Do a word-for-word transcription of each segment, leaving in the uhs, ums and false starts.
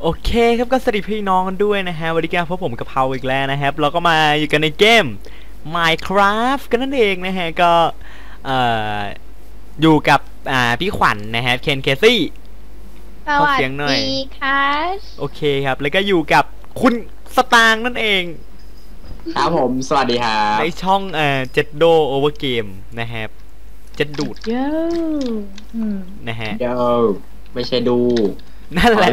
โอเคครับก็สวัสดีพี่น้องกันด้วยนะฮะวันนี้ก็พบผมกับเพาอีกแล้วนะครับเราก็มาอยู่กันในเกม Minecraft กันนั่นเองนะฮะก็เอ่ออยู่กับอ่าพี่ขวัญ น, นะฮะเคนเคซี่สวัสดีค่ะโอเคครับแล้วก็อยู่กับคุณสตางค์นั่นเองครับผมสวัสดีครับในช่องเอ่อเจ็ดโดโอเวอร์เกมนะครับเจ็ดดูดเยอะนะฮะเดี๋ยวไม่ใช่ดูนั่นแหละ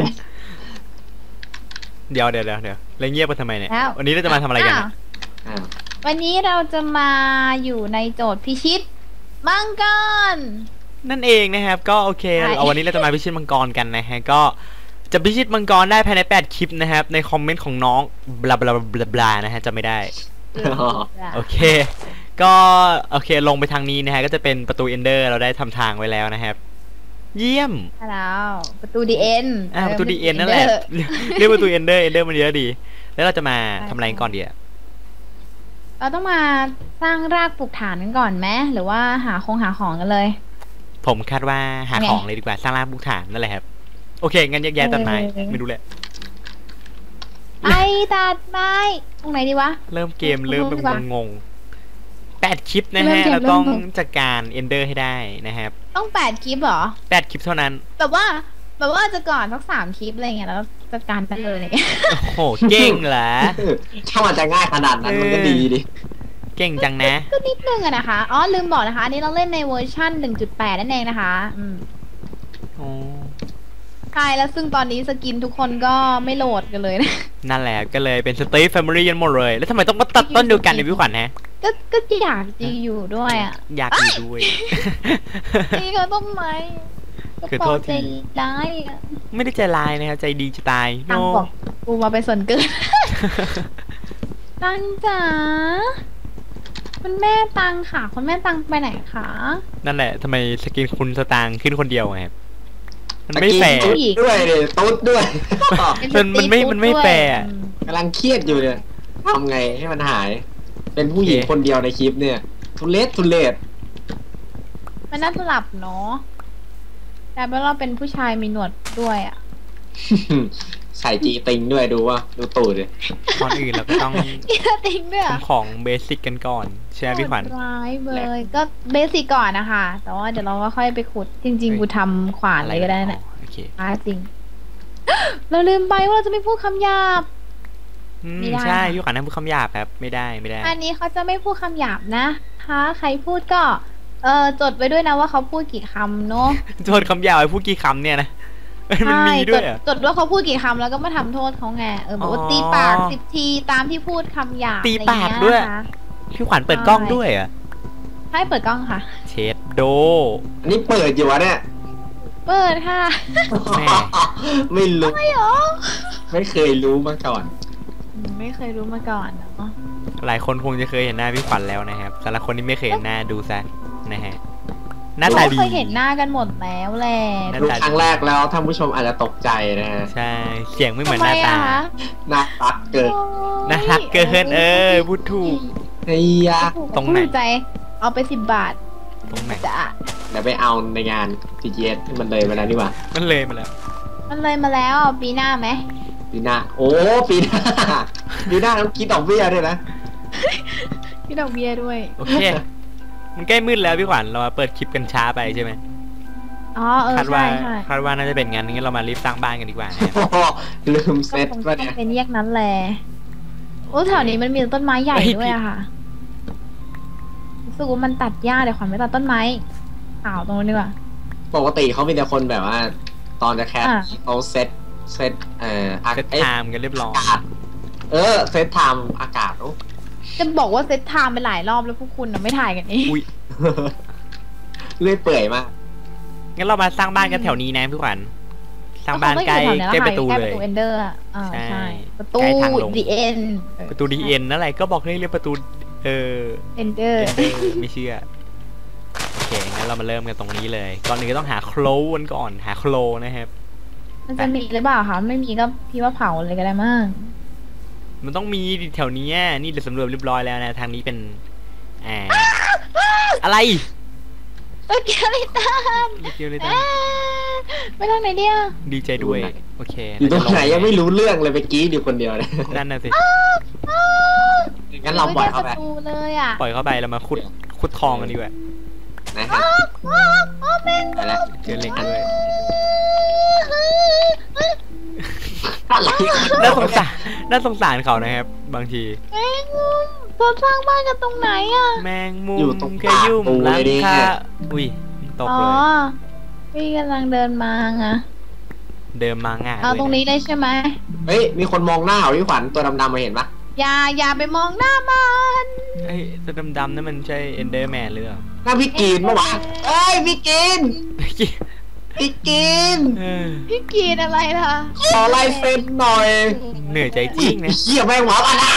เดี๋ยวเดี๋ยวเดี๋ยวเดี๋ยวแล้วเงียบไปทำไมเนี่ยวันนี้เราจะมาทำอะไรกันวันนี้เราจะมาอยู่ในโจทย์พิชิตมังกรนั่นเองนะครับก็โอเคเอาวันนี้เราจะมาพิชิตมังกรกันนะฮะก็จะพิชิตมังกรได้ภายในแปดคลิปนะครับในคอมเมนต์ของน้องบลาบลาบลาบลานะฮะจะไม่ได้โอเคก็โอเคลงไปทางนี้นะฮะก็จะเป็นประตูเอนเดอร์เราได้ทำทางไว้แล้วนะครับเยี่ยมแล้วประตูดีเอ็นอ่าประตูดีเอ็นนั่นแหละเรียกประตูเอนเดอร์เอนเดอร์มันเยอะดีแล้วเราจะมาทำอะไรก่อนดีอะเราต้องมาสร้างรากปลูกฐานกันก่อนไหมหรือว่าหาคงหาของกันเลยผมคาดว่าหาของเลยดีกว่าสร้างรากปลูกฐานนั่นแหละครับโอเคงั้นแยกแยะตัดไม้ไม่รู้แหละไอ้ตัดไม้ตรงไหนดีวะเริ่มเกมเริ่มเป็นงงแปดคลิปนะฮะเราต้องจัดการเอนเดอร์ให้ได้นะครับต้องแปดคลิปเหรอแปดคลิปเท่านั้นแบบว่าแบบว่าจะก่อนสักสามคลิปอะไรเงี้ยแล้วจัดการไปเลยโอ้โหเก่งเหรอถ้ามันจะง่ายขนาดนั้นมันก็ดีดิเก่งจังนะก็นิดนึงอะนะคะอ๋อลืมบอกนะคะอันนี้เราเล่นในเวอร์ชัน หนึ่งจุดแปด นั่นเองนะคะอืมอ๋อใช่แล้วซึ่งตอนนี้สกินทุกคนก็ไม่โหลดกันเลยนะนั่นแหละก็เลยเป็นสตีฟแฟมิลี่กันหมดเลยแล้วทำไมต้องมาตัดต้นเดียวกันในพี่ขวัญฮะก็ก็อยากจะอยู่ด้วยอ่ะอยากอยู่ด้วยนี่เขาต้องไหมคือโทษทีร้ายไม่ได้ใจร้ายนะครับใจดีจะตายโนกูมาไปส่วนเกินตังจ๋าคุณแม่ตังค่ะคุณแม่ตังไปไหนคะนั่นแหละทำไมสกินคุณสตางค์ขึ้นคนเดียวไงมันไม่แฟร์ด้วยเลยตุ๊ดด้วยมันมันไม่มันไม่แฟร์กำลังเครียดอยู่เนี่ยทำไงให้มันหายเป็นผู้หญิงคนเดียวในคลิปเนี่ยทุเรศทุเรศมันน่าสลับเนาะแต่เมื่อเราเป็นผู้ชายมีหนวดด้วยอ่ะใส่จีติงด้วยดูว่าดูตูดเลยก่อนอื่นเราก็ต้องจีติงด้วยของเบสิกกันก่อนใช่ไหมพี่ขวัญร้ายเลยก็เบสิกก่อนนะคะแต่ว่าเดี๋ยวเราก็ค่อยไปขุดจริงๆกูทำขวานอะไรก็ได้นะร้ายจริงเราลืมไปว่าเราจะไม่พูดคำหยาบใช่พี่ขวัญนั่งพูดคำหยาบครับไม่ได้ไม่ได้อันนี้เขาจะไม่พูดคำหยาบนะคะใครพูดก็เออจดไว้ด้วยนะว่าเขาพูดกี่คำเนาะจดคำหยาบไว้พูดกี่คำเนี่ยนะมันมีด้วยจดว่าเขาพูดกี่คำแล้วก็มาทำโทษเขาไงเออบอกว่าตีปากสิบทีตามที่พูดคำหยาบตีปากด้วยพี่ขวัญเปิดกล้องด้วยอ่ะให้เปิดกล้องค่ะเชดโดนี่เปิดอยู่วะเนี่ยเปิดค่ะไม่รู้ไม่หรอไม่เคยรู้มาก่อนไม่เคยรู้มาก่อนเนาะหลายคนคงจะเคยเห็นหน้าพี่ขวัญแล้วนะครับสำหรับคนที่ไม่เคยเห็นหน้าดูซะนะฮะหน้าตาดีเคยเห็นหน้ากันหมดแล้วแหละดูครั้งแรกแล้วท่านผู้ชมอาจจะตกใจนะฮะใช่เสียงไม่เหมือนหน้าตาน่ารักเกินน่ารักเกินเออพูดถูกเฮียตรงไหนใจเอาไปสิบบาทตรงไหนจ้ะเดี๋ยวไปเอาในงานทีเจสมันเลยมาแล้วดีกว่ามันเลยมาแล้วมันเลยมาแล้วปีหน้าไหมปีหน้าโอ้ปีหน้าปีหน้าต้องคิดดอกเบี้ยด้วยนะคิดดอกเบี้ยด้วยโอเคมันใกล้มืดแล้วพี่ขวัญเราเปิดคลิปกันช้าไปใช่ไหมอ๋อเออคาดว่าใช่คาดว่าน่าจะเป็นงั้นงั้นเรามารีบสร้างบ้านกันดีกว่าลืมเซ็ตว่าเนี่ยเป็นแยกนั้นแหละโอ้แถวนี้มันมีต้นไม้ใหญ่ด้วยอะค่ะรู้สึกว่ามันตัดหญ้าเดี๋ยวขวัญไม่ตัดต้นไม้ข่าวตรงนี้ดีกว่าปกติเขาเป็นแต่คนแบบว่าตอนจะแคสเขาเซ็ตเซ็ตเอ่อเซตไทม์กันเรียบร้อยเออเซตไทม์อากาศโอ้จะบอกว่าเซตไทม์ไปหลายรอบแล้วพวกคุณน่ะไม่ถ่ายกันนี่เลื่อยเปื่อยมากงั้นเรามาสร้างบ้านกันแถวนี้นะพี่ขวัญสร้างบ้านใกล้ใกล้ประตูเลยประตูเอนเดอร์อ่ะใช่ประตูดีเอ็นประตูดีเอ็นนั่นแหละก็บอกให้เรียกประตูเออเอนเดอร์ไม่เชื่อโอเคงั้นเรามาเริ่มกันตรงนี้เลยก่อนหนึ่งก็ต้องหาโคลนก่อนหาโคลนะครับมันจะมีหรือเปล่าคะไม่มีก็พี่ว่าเผาเลยก็ได้มากมันต้องมีแถวนี้นี่เราสำรวจเรียบร้อยแล้วนะทางนี้เป็นอ่าอะไรตัวเกียวลิตันเกียวลิตันไม่ต้องไหนเดียวดีใจด้วยโอเคอยู่ตรงไหนยังไม่รู้เรื่องเลยไปกรี๊ดอยู่คนเดียวเลยนั่นน่ะสิงั้นเราปล่อยเข้าไปม่ด้ประตูเลยอ่ะปล่อยเข้าไปแล้วมาขุดขุดทองกันดีกว่านะฮะอ้าวอ้าวแมงไปแล้วเจอเหล็กด้วยอะไรน่าสงสารน่าสงสารเขานะครับ บางทีแมงมุมเธอสร้างบ้านกันตรงไหนอ่ะแมงมุมอยู่ตรงขยุ่มปากหลัเลงยดิคาอุ้ยตกอ๋อเลยพี่กำลังเดินมาไงเดิมมาง่ายเอาตรงนี้ได้ใช่ไหมเฮ้ยมีคนมองหน้าเหรอพี่ขวัญตัวดำๆมาเห็นปะอย่าอย่าไปมองหน้ามันไอ้ตัวดำๆนั่นมันใช่เอนเดอร์แมนหรือเปล่าหน้าพี่กินปะวะเอ้ยพี่กินพี่กินเออพี่กรีดอะไรล่ะขอลายเซ็นหน่อยเหนื่อยใจจริงนะเหี้ยแม่งหมามาแล้ว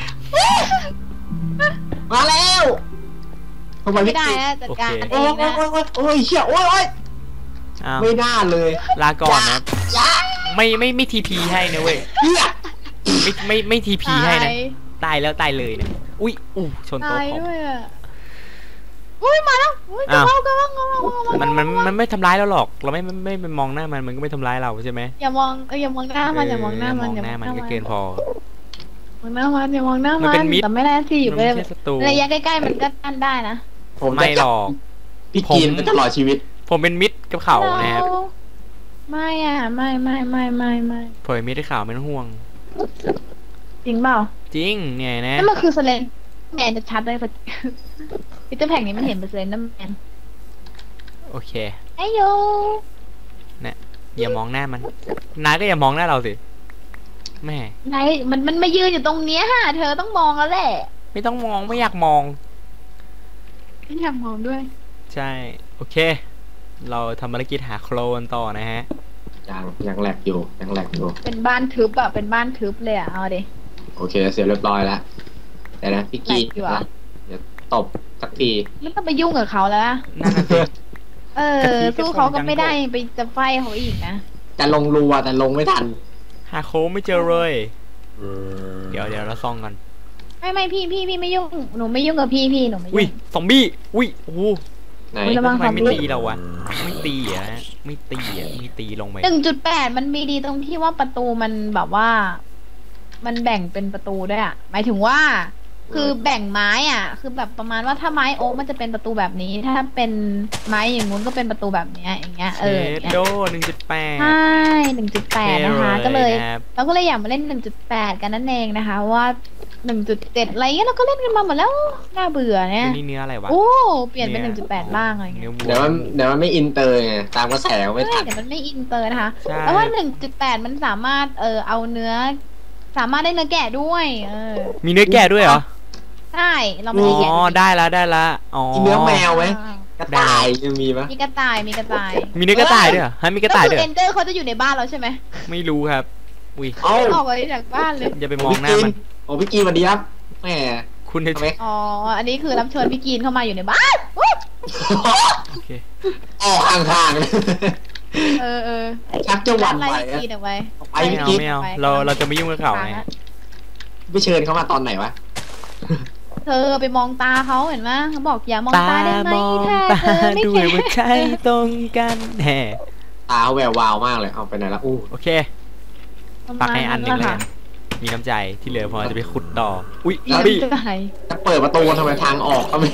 มาแล้วทำไมไม่พี่ได้กินนะจัดการเอโอ้ยงนะโอ้ยโอ้ยโอ้ยเหี้ยโอ้ยโอ้ยอ้าวไม่น่าเลยลาก่อนนะอย่าไม่ไม่ไม่ทีพีให้นะเว้ยเหี้ยไม่ไม่ไม่ทีพีให้นะตายตายแล้วตายเลยนะอุ้ยอู้ชนโต๊ะตายผมด้วยอ่ะอุ้ยมาแล้วอุ้ยกระอ้าวเป๋ากระเป๋ากระเป๋ากระเป๋ามันมันมันไม่ทำร้ายเราหรอก เราไม่ไม่ไม่ไปมองหน้ามันมันก็ไม่ทำร้ายเราใช่ไหมอย่ามองเอออย่ามองหน้ามันอย่ามองหน้ามันเอออย่ามองหน้ามันก็เกินพอมองหน้ามันอย่ามองหน้ามัมัน นเป็นมิตรแต่ไม่ได้สิอยู่มันไปไม่ใช่ศัตรูระยะใกล้ๆมันก็ตั้นได้นะผมไม่หรอกพี่กินผมไปตลอดชีวิตผมเป็นมิตรกับเขานะครับไม่อ่ะไม่ไม่ไม่ไม่ไม่ผมเป็นมิตรกับเขาไม่ต้องห่วงจริงเปล่าจริงเนี่ยนะนั่นมันคือสเลนแมนจะชัดเลย พิเตอร์แพงนี้มันเห็นเป็นสเลนแมนโอเคไอโยอย่ามองหน้ามันนายก็อย่ามองหน้าเราสิแม่ไหนมันมันมายืนอยู่ตรงเนี้ยฮะเธอต้องมองแล้วแหละไม่ต้องมองไม่อยากมองไม่อยากมองด้วยใช่โอเค เราทำภารกิจหาโคลนต่อนะฮะยังยังแหลกอยู่ยังแหลกอยู่เป็นบ้านทึบอะเป็นบ้านทึบเลยอะเอาดิโอเคเสร็จเรียบร้อยแล้วแต่นะพี่กีแหลกอยู่อะเดี๋ยวตบสักทีไม่ต้องไปยุ่งกับเขาแล้วนะนั่นน่ะสิเออกะทิสู้เขาก็กระทงจังไม่ได้ไปจะไฟเขาอีกนะจะลงรัวแต่ลงไม่ทันหาโค้งไม่เจอเลย เดี๋ยวเดี๋ยวเราซ่องกันไม่ไม่พี่พี่พี่ไม่ยุ่งหนูไม่ยุ่งกับพี่พี่หนูไม่อุ้ยยุ่งซอมบี้อุ้ยโอ้โหไหนอุ๊ยระวังทำไมไม่ซอมบี้ตีเราวะไม่ตีอ่ะไม่ตีอ่ะไม่ตีลงไปหนึ่งจุดแปดมันมีดีตรงที่ว่าประตูมันแบบว่า มันแบ่งเป็นประตูด้วยอะหมายถึงว่า คือแบ่งไม้อ่ะ คือแบบประมาณว่าถ้าไม้โอ๊กมันจะเป็นประตูแบบนี้ ถ้าเป็นไม้อย่างงู้นก็เป็นประตูแบบเนี้ยอย่างเงี้ยเชเออดอย่างเงี้ยโดหนึ่งจุดแปดใช่หนึ่งจุดแปดนะคะ ก็เลยครับเราก็เลยอยากมาเล่นหนึ่งจุดแปดกันนั่นเองนะคะว่าหนึ่งจุดเจ็ดอะไรเงี้ยเราก็เล่นกันมาหมดแล้วน่าเบื่อเนี่ยนี่เนื้ออะไรวะโอ้เปลี่ยนเป็นหนึ่งจุดแปดบ้างอะไรเนื้เงี้อย วัวเดี๋ยวมันเดี๋ยวมันไม่อินเตอร์ไงตามกระแสไม่เฮ้ทัยนแต่มันไม่อินเตอร์นะคะใช่แล้วว่าหนึ่งจุดแปดมันสามารถเออเอาเนื้อ สามารถได้เนื้อแกะด้วย เออมีเนื้อแกะด้วยเหรอใช่เราอ๋ไม่ได้แกะอได้ละได้ละอ๋อกินเนื้อแมวไหมกระต่ายจะมีปะมีกระต่ายมีกระต่ายมีเนื้อกระต่ายด้วยเหรอฮะมีกระต่ายด้วยก็เหรคืออเอนเจอร์เขาจะอยู่ในบ้านเราใช่ไหมไม่รู้ครับอุ้ยเอ้าออกไปจากบ้านเลยอย่าไปมองหน้ามันโอ้พี่กีสวัสดีครับแหมคุณจะทำไมอ๋อ อันนี้คือรับเชิญพี่กีนเข้ามาอยู่ในบ้านอุ๊ยโอเคออกห่างๆเลยเออเออชักจะหวั่นไหวไล่อะพี่กีนออกไปไปไม่พี่เอากีไม่เอาเราเราจะไม่ยุ่งกับเขาไงไปเชิญเขามาตอนไหนวะเธอไปมองตาเขาเห็นไหมเขาบอกอย่ามองตาตาได้ไหมมองถ้าตาเธอไม่ด้วแคยว่าร์ใครตรงกันแหมตาเขาแวววาวมากเลยเอาไปไหนละอู้โอเคปักให้อันหนึ่งเลยกันมีน้ำใจที่เหลือพอจะไปขุดต่ออุ้ยอีบี้กใจจะเปิดประตูทำไมทางออกก็ไม่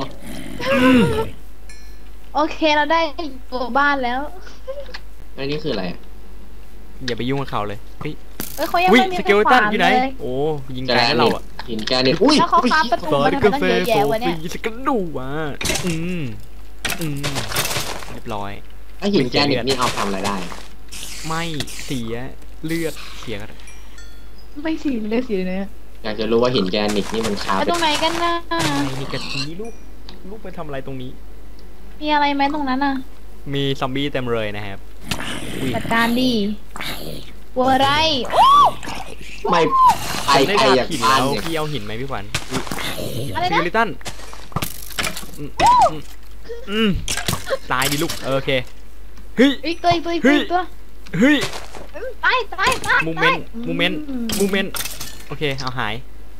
โอเคเราได้ตัวบ้านแล้วอันนี้คืออะไรอะอย่าไปยุ่งกับเขาเลยเฮ้ยเอ้ยเขายังอุ้ยไม่มีสเกลขตัวาน นอยู่ไหนเลยโอ้ยิงไกลนะเราอะหินแกรนิตอุ้ยแล้วเขาค้าประตูซอมาสทำไมกาตั้งแฟเยอะโซแยะวะฟีเนี่ยสกดูว่ะอืมอืมเรียบร้อยถ้าหินแกรนิตนี่เอาทำอะไรได้ไม่เสียเลือดเสียกันไม่สีเลยสีเนื้ออยากจะรู้ว่าหินแกรนิตนี่มันคาแล้วเป็ตรงไหนกันนะไม่มีกะทิลูกลูกไปทำอะไรตรงนี้มีอะไรไหมตรงนั้นอ่ะมีซอมบี้เต็มเลยนะครับอุ้ยจัดการดีกลัวอะไรไม่ไปได้ไกลดาอย่างบหินบ้านแล้วเนี่ยพี่เอาหินไหมพี่ขวัญอะไรซินะลิตันอืมอืมอืมตายดิลูกเออโอเคเฮ้ยอีกตัวอีกตัวอีกเฮ้ตัวย อีกตัวเฮ้ยตายตายตายมูเมนต์มูเมนต์มูเมนต์โอเคเอาหาย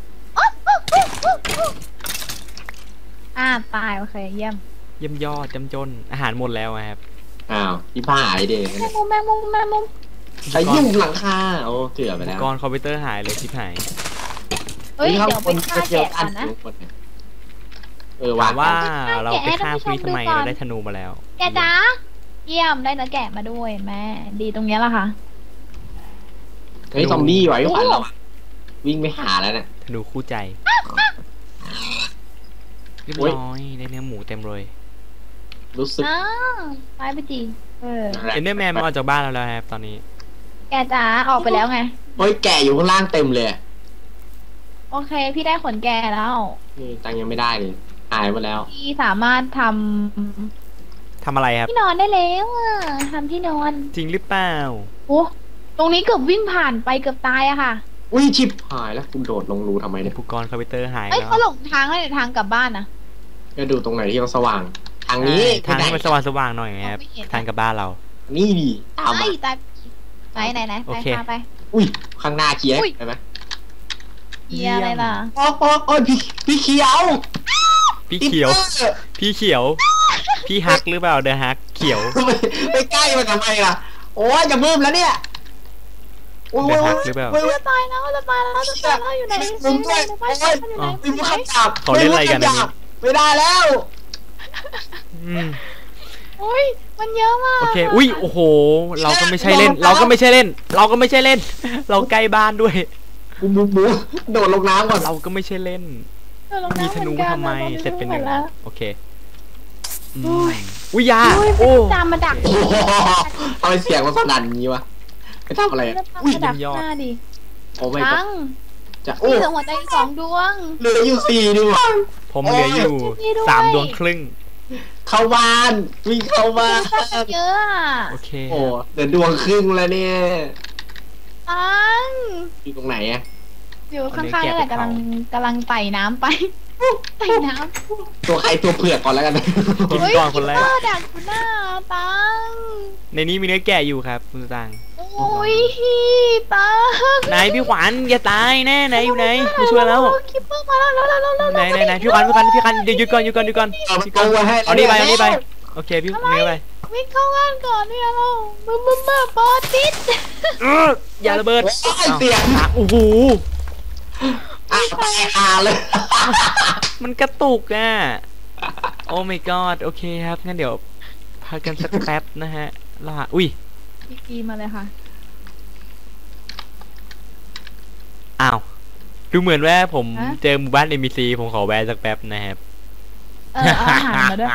อ่าตายโอเคเยี่ยมเยี่ยมยอดจำจนอาหารหมดแล้วอะครับอ้าวที่ผ้าหายเด็แมงมุมแมงมุมแมงมุมใช้ยุ่งหลังคาโอ้เกือบไปอุปแล้วกรณ์คอมพิวเตอร์หายเลยชิบหายเฮ้ยฮ้เดี๋ยวไปฆ่าเกี่ยวแกะก่อนนะเออถาวางมว่าเราไปฆ่าฟรีทำไมเราได้ธนูมาแล้วแกะจ๋าเยี่ยมได้เนื้อแกะมาด้วยแม่ดีตรงเนี้ยแหละค่ะเฮ้ยซอมบี้ไว้ขวัญเราอะวิ่งไปหาแล้วเนี่ยธนูคู่ใจเรียบร้อยได้เนื้อหมูเต็มเลยรู้สึกอ้าวไปไปจีเออเอ็นเดอร์แมนมาออกจากบ้านเราแล้วครับตอนนี้แกะจ๋าออกไปแล้วไงเฮ้ยแกะอยู่ข้างล่างเต็มเลยโอเค พี่ได้ขนแกะแล้วนี่ตังยังไม่ได้เลยหายหมดแล้วพี่สามารถทำทำอะไรครับที่นอนได้แล้วอ่ะทำที่นอนจริงหรือเปล่าโอ้ตรงนี้เกือบวิ่งผ่านไปเกือบตายอะค่ะอุ้ยชิบหายแล้วคุณโดดลงรูทำไมเนี่ยอุปกรณ์คอมพิวเตอร์หายเอ้ยแล้วเขาหลงทางให้ทางกลับบ้านนะจะดูตรงไหนที่มันสว่าง ทางนี้ทางให้มันไสว่างสว่างๆหน่อยครับไม่เห็นทางกับบ้านเรานี่ดิตามไอ้มาตายไหนไหนไหนโอไปเคพาไปอุ้ยข้างหน้าเคลียร์อุ้ยเห็นไหมเฮียอะไรล่ะโอ้โอ้โอ้ยพี่พี่เขียวพี่เขียว พี่เขียว พี่ฮักหรือเปล่าเดอะฮักเขียวไปไปใกล้มันทำไมล่ะ โอ้ยจะมืมแล้วเนี่ยโอ้ยเดี๋ยวพักหรือเปล่าโอ้ยโอ้ยจะตายแล้วจะตายแล้วจะตายแล้วอยู่ไหนมึงด้วยในโอ้บ้านยอยู่ไหนไม่รู้คำจับเขาเล่นอะไรกันอันนี้ไม่ได้แล้วอืมอุ้ยมันเยอะมากโอเค อุ้ย โอ้โห เราก็ไม่ใช่เล่น เราก็ไม่ใช่เล่น เราก็ไม่ใช่เล่น เราใกล้บ้านด้วยบูบูบูโดดลงน้ำก่อนเราก็ไม่ใช่เล่นเออลงมีน้ำธนูหอกัทำไมราเสร็จเป็นหนึ่งแล้วโอเคอืมโอ้ยอุ้ยยาโอ้ยโอ้ตามมาดักโอ้โหทำไมเสียงมันสนั่นอย่างนี้วะไปทำอะไรอะตามอุ้ยมาดักหน้าดิโอ้ไม่ทั้งจะโอ้มีแต่หัวใจสองดวงเหลืออยู่สี่ดีกว่าผมเหลืออยู่พี่ด้วยสามดวงครึ่งเข้าบ้านวิ่งเข้าบ้านตั้งเยอะอะโอเคโอ้เหลือดวงครึ่งแล้วเนี่ยทั้งอยู่ตรงไหนอะอยู่ข้างๆนี่แหละกำลังกำลังไต่น้ำไปไต่น้ำตัวใครตัวเผือกก่อนแล้วกันกินเฮ้ยก่อนคนแรกคิปเปอร์ดักอยู่หน้าตังในนี้มีเนื้อแกะอยู่ครับคุณตังโอ้ยตังไหนพี่ขวัญอย่าตายแน่ไหนอยู่ไหนมาช่วยแล้วคิปเปอร์มาแล้วแล้วแล้วแล้วไหนไหนไหนพี่ขวัญพี่ขวัญพี่ขวัญเดี๋ยวหยุดก่อนหยุดก่อนหยุดก่อนเอาประตูไว้ให้เอานี่ไปเอานี่ไปโอเคพี่เนื้อไปวิ่งเข้าบ้านก่อนเนี่ยเราบึ้มบึ้มบึ้มเปิดติดเอออย่าระเบิดโอ้ยเสียงอ่ะโอ้โหอ่ะตายคาเลยมันกระตุกอ่ะโอ้ my god โอเคครับงั้นเดี๋ยวพักกันสักแป๊บนะฮะรอหาอุ้ยพีมาเลยค่ะอ้าวดูเหมือนว่าผมฮะเจอหมู่บ้าน เอ็ม บี ซี ผมขอแวะสักแป๊บนะครับเออเอาอาหารมาด้วย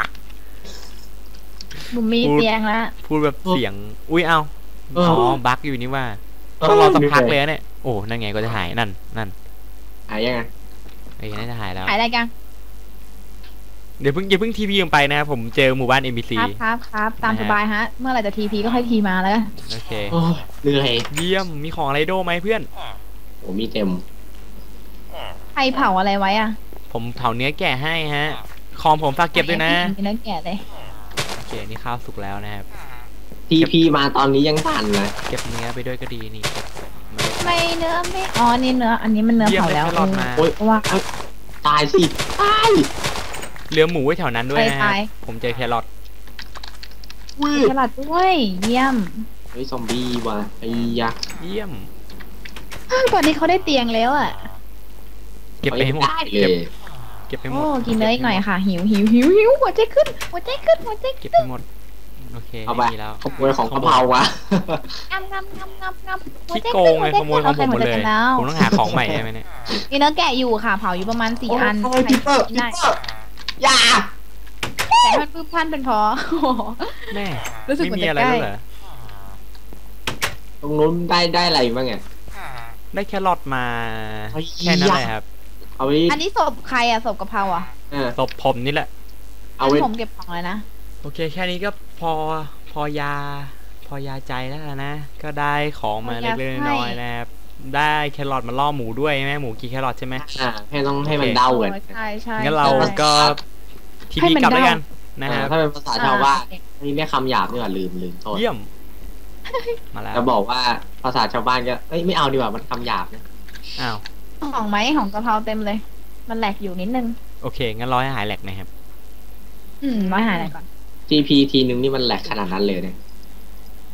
บุมมีเตียงแล้วพูดแบบเสียง อุ้ยเอาเอออ๋อบั๊กอยู่นี่ว่าต้องรอสักพักเลยนะเนี่ยโอ้นั่นไงก็จะหายนั่นนั่นหายยังไงไอ้ยน่าจะหายแล้วขายอะไรกันเดี๋ยวเพิ่งอย่าเพิ่งทีพีลงไปนะครับผมเจอหมู่บ้าน เอ็ม บี ซีครับครับครับตามนะฮะสบายฮะ เมื่อไหร่จะทีพีก็ค่อยทีมาแล้วกันโอเคโอ้ยเหนื่อยเยี่ยมมีของอะไรโดไหมเพื่อนโอ้มีเต็มใครเผาอะไรไว้อ่ะผมเผาเนื้อแกะให้ฮะของผมฝากเก็บด้วยนะมีเนื้อแกะเลยโอเคนี่ข้าวสุกแล้วนะครับทีพีมาตอนนี้ยังทันนะเก็บเนื้อไปด้วยก็ดีนี่เก็บมาเลยไม่เนื้อไม่อ๋อนี่เนื้อ อันนี้มันเนื้อเยี่ยมเผาได้แล้วแครอทมาโอ้ยเพราะว่าตายสิตายเหลือหมูไว้แถวนั้นด้วยนะคไปรับไปผมเจอแครอทอุ้ยฉลาดด้วย เยี่ยมเฮ้ยซอมบี้ว่ะไอ้ยักษ์เยี่ยมตอนนี้เขาได้เตียงแล้วอ่ะเก็บไปให้หมดได้เลเก็บยเก็บไปหมโอ้ดกินเนื้ออีกหน่อยค่ะ หิวหิวหิวหิวหัวใจขึ้น หัวใจขึ้น หัวใจเก็บขึ้นไปหมดโอเคเอาไปดีแล้วขโมยของกะเพราวะงำงำงำงำงำหัวขี้ใจโกขึ้งนเลยขโมยของผมหมดเลยแล้วผมต้องหาของใหม่ใช่ไหมเนี่ยมีเนื้อแกะอยู่ค่ะ เผาอยู่ประมาณสี่อันโอ้ยพิปเปอร์กิพินปได้เปอร์อย่าแต่มันปื้มพันเป็นพอโอ้โหแม่รู้สึกไม่เหมือนมีจะอะไรใกล้แล้วเหรอตรงนู้นได้ได้อะไรบ้างไงได้แครอทมาไอ้แค่นั้นยะแหละครับเอาไว้อันนี้ศพใครอะศพกะเพราอะเออศพผมนี่แหละเอาไว้ผมเก็บของเลยนะโอเค แค่นี้ก็พอพอยา พอยาใจแล้วนะ ก็ได้ของมาพอยาเล็กๆน้อยๆนะครับได้แครอทมาล่อหมูด้วยใช่ไหมหมูกี่แครอทใช่ไหมอ่าให้ต้องให้มันเด้ากันใช่ใช่งั้นเราใช่ก็ทีให้พีมันกลับแล้วเดากันนะครับถ้าเป็นภาษาชาวบ้านอ่นี่ไม่คำหยาบนี่หว่าลืมลืมโทษเยี่ยม มาแล้วจะบอกว่าภาษาชาวบ้านก็เอ้ยไม่เอาดีกว่ามันคำหยาบนะอ้าวของไหมของกะเพราเต็มเลย มันแหลกอยู่นิดนึงโอเค งั้นร้อยหายแหลกนะครับอืมร้อยหายอะไรก่อนจีพีทีนึงนี่มันแหลกขนาดนั้นเลยเนี่ยร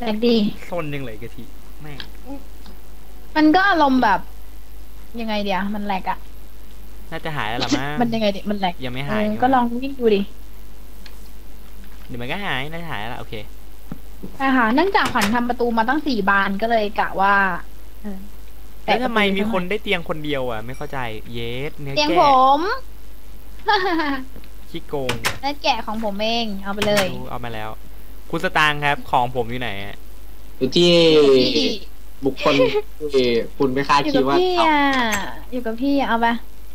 แหลกดีซนยังเลยกะทิแม่งมันก็อารมณ์แบบ ยังไงเดียวมันแหลกอะน่าจะหายแล้วล่ะมั้งมันยังไงเดียมันแหลกยังไม่เอหายอนี่ก็หว่าลองวิ่งดูดิเดี๋ยวมันก็หายน่าจะหายแล้วล่ะโอเคใช่ค่ะเนื่องจากขวัญทำประตูมาตั้งสี่บานก็เลยกะว่าเออแล้วทำไมประตูมีคนได้เตียงคนเดียวอ่ะไม่เข้าใจเยสเนื้อเตียงแกะผมขี้โกงเนื้อแกะของผมเองเอาไปเลยรู้เอามาแล้ว คุณสตางค์ครับของผมอยู่ไหนอะอยู่ที่พี่บุคคลที่คุณไม่คาดอยู่คิกัดบว่าพี่เอาอ่ะอยู่กับพี่เอาไป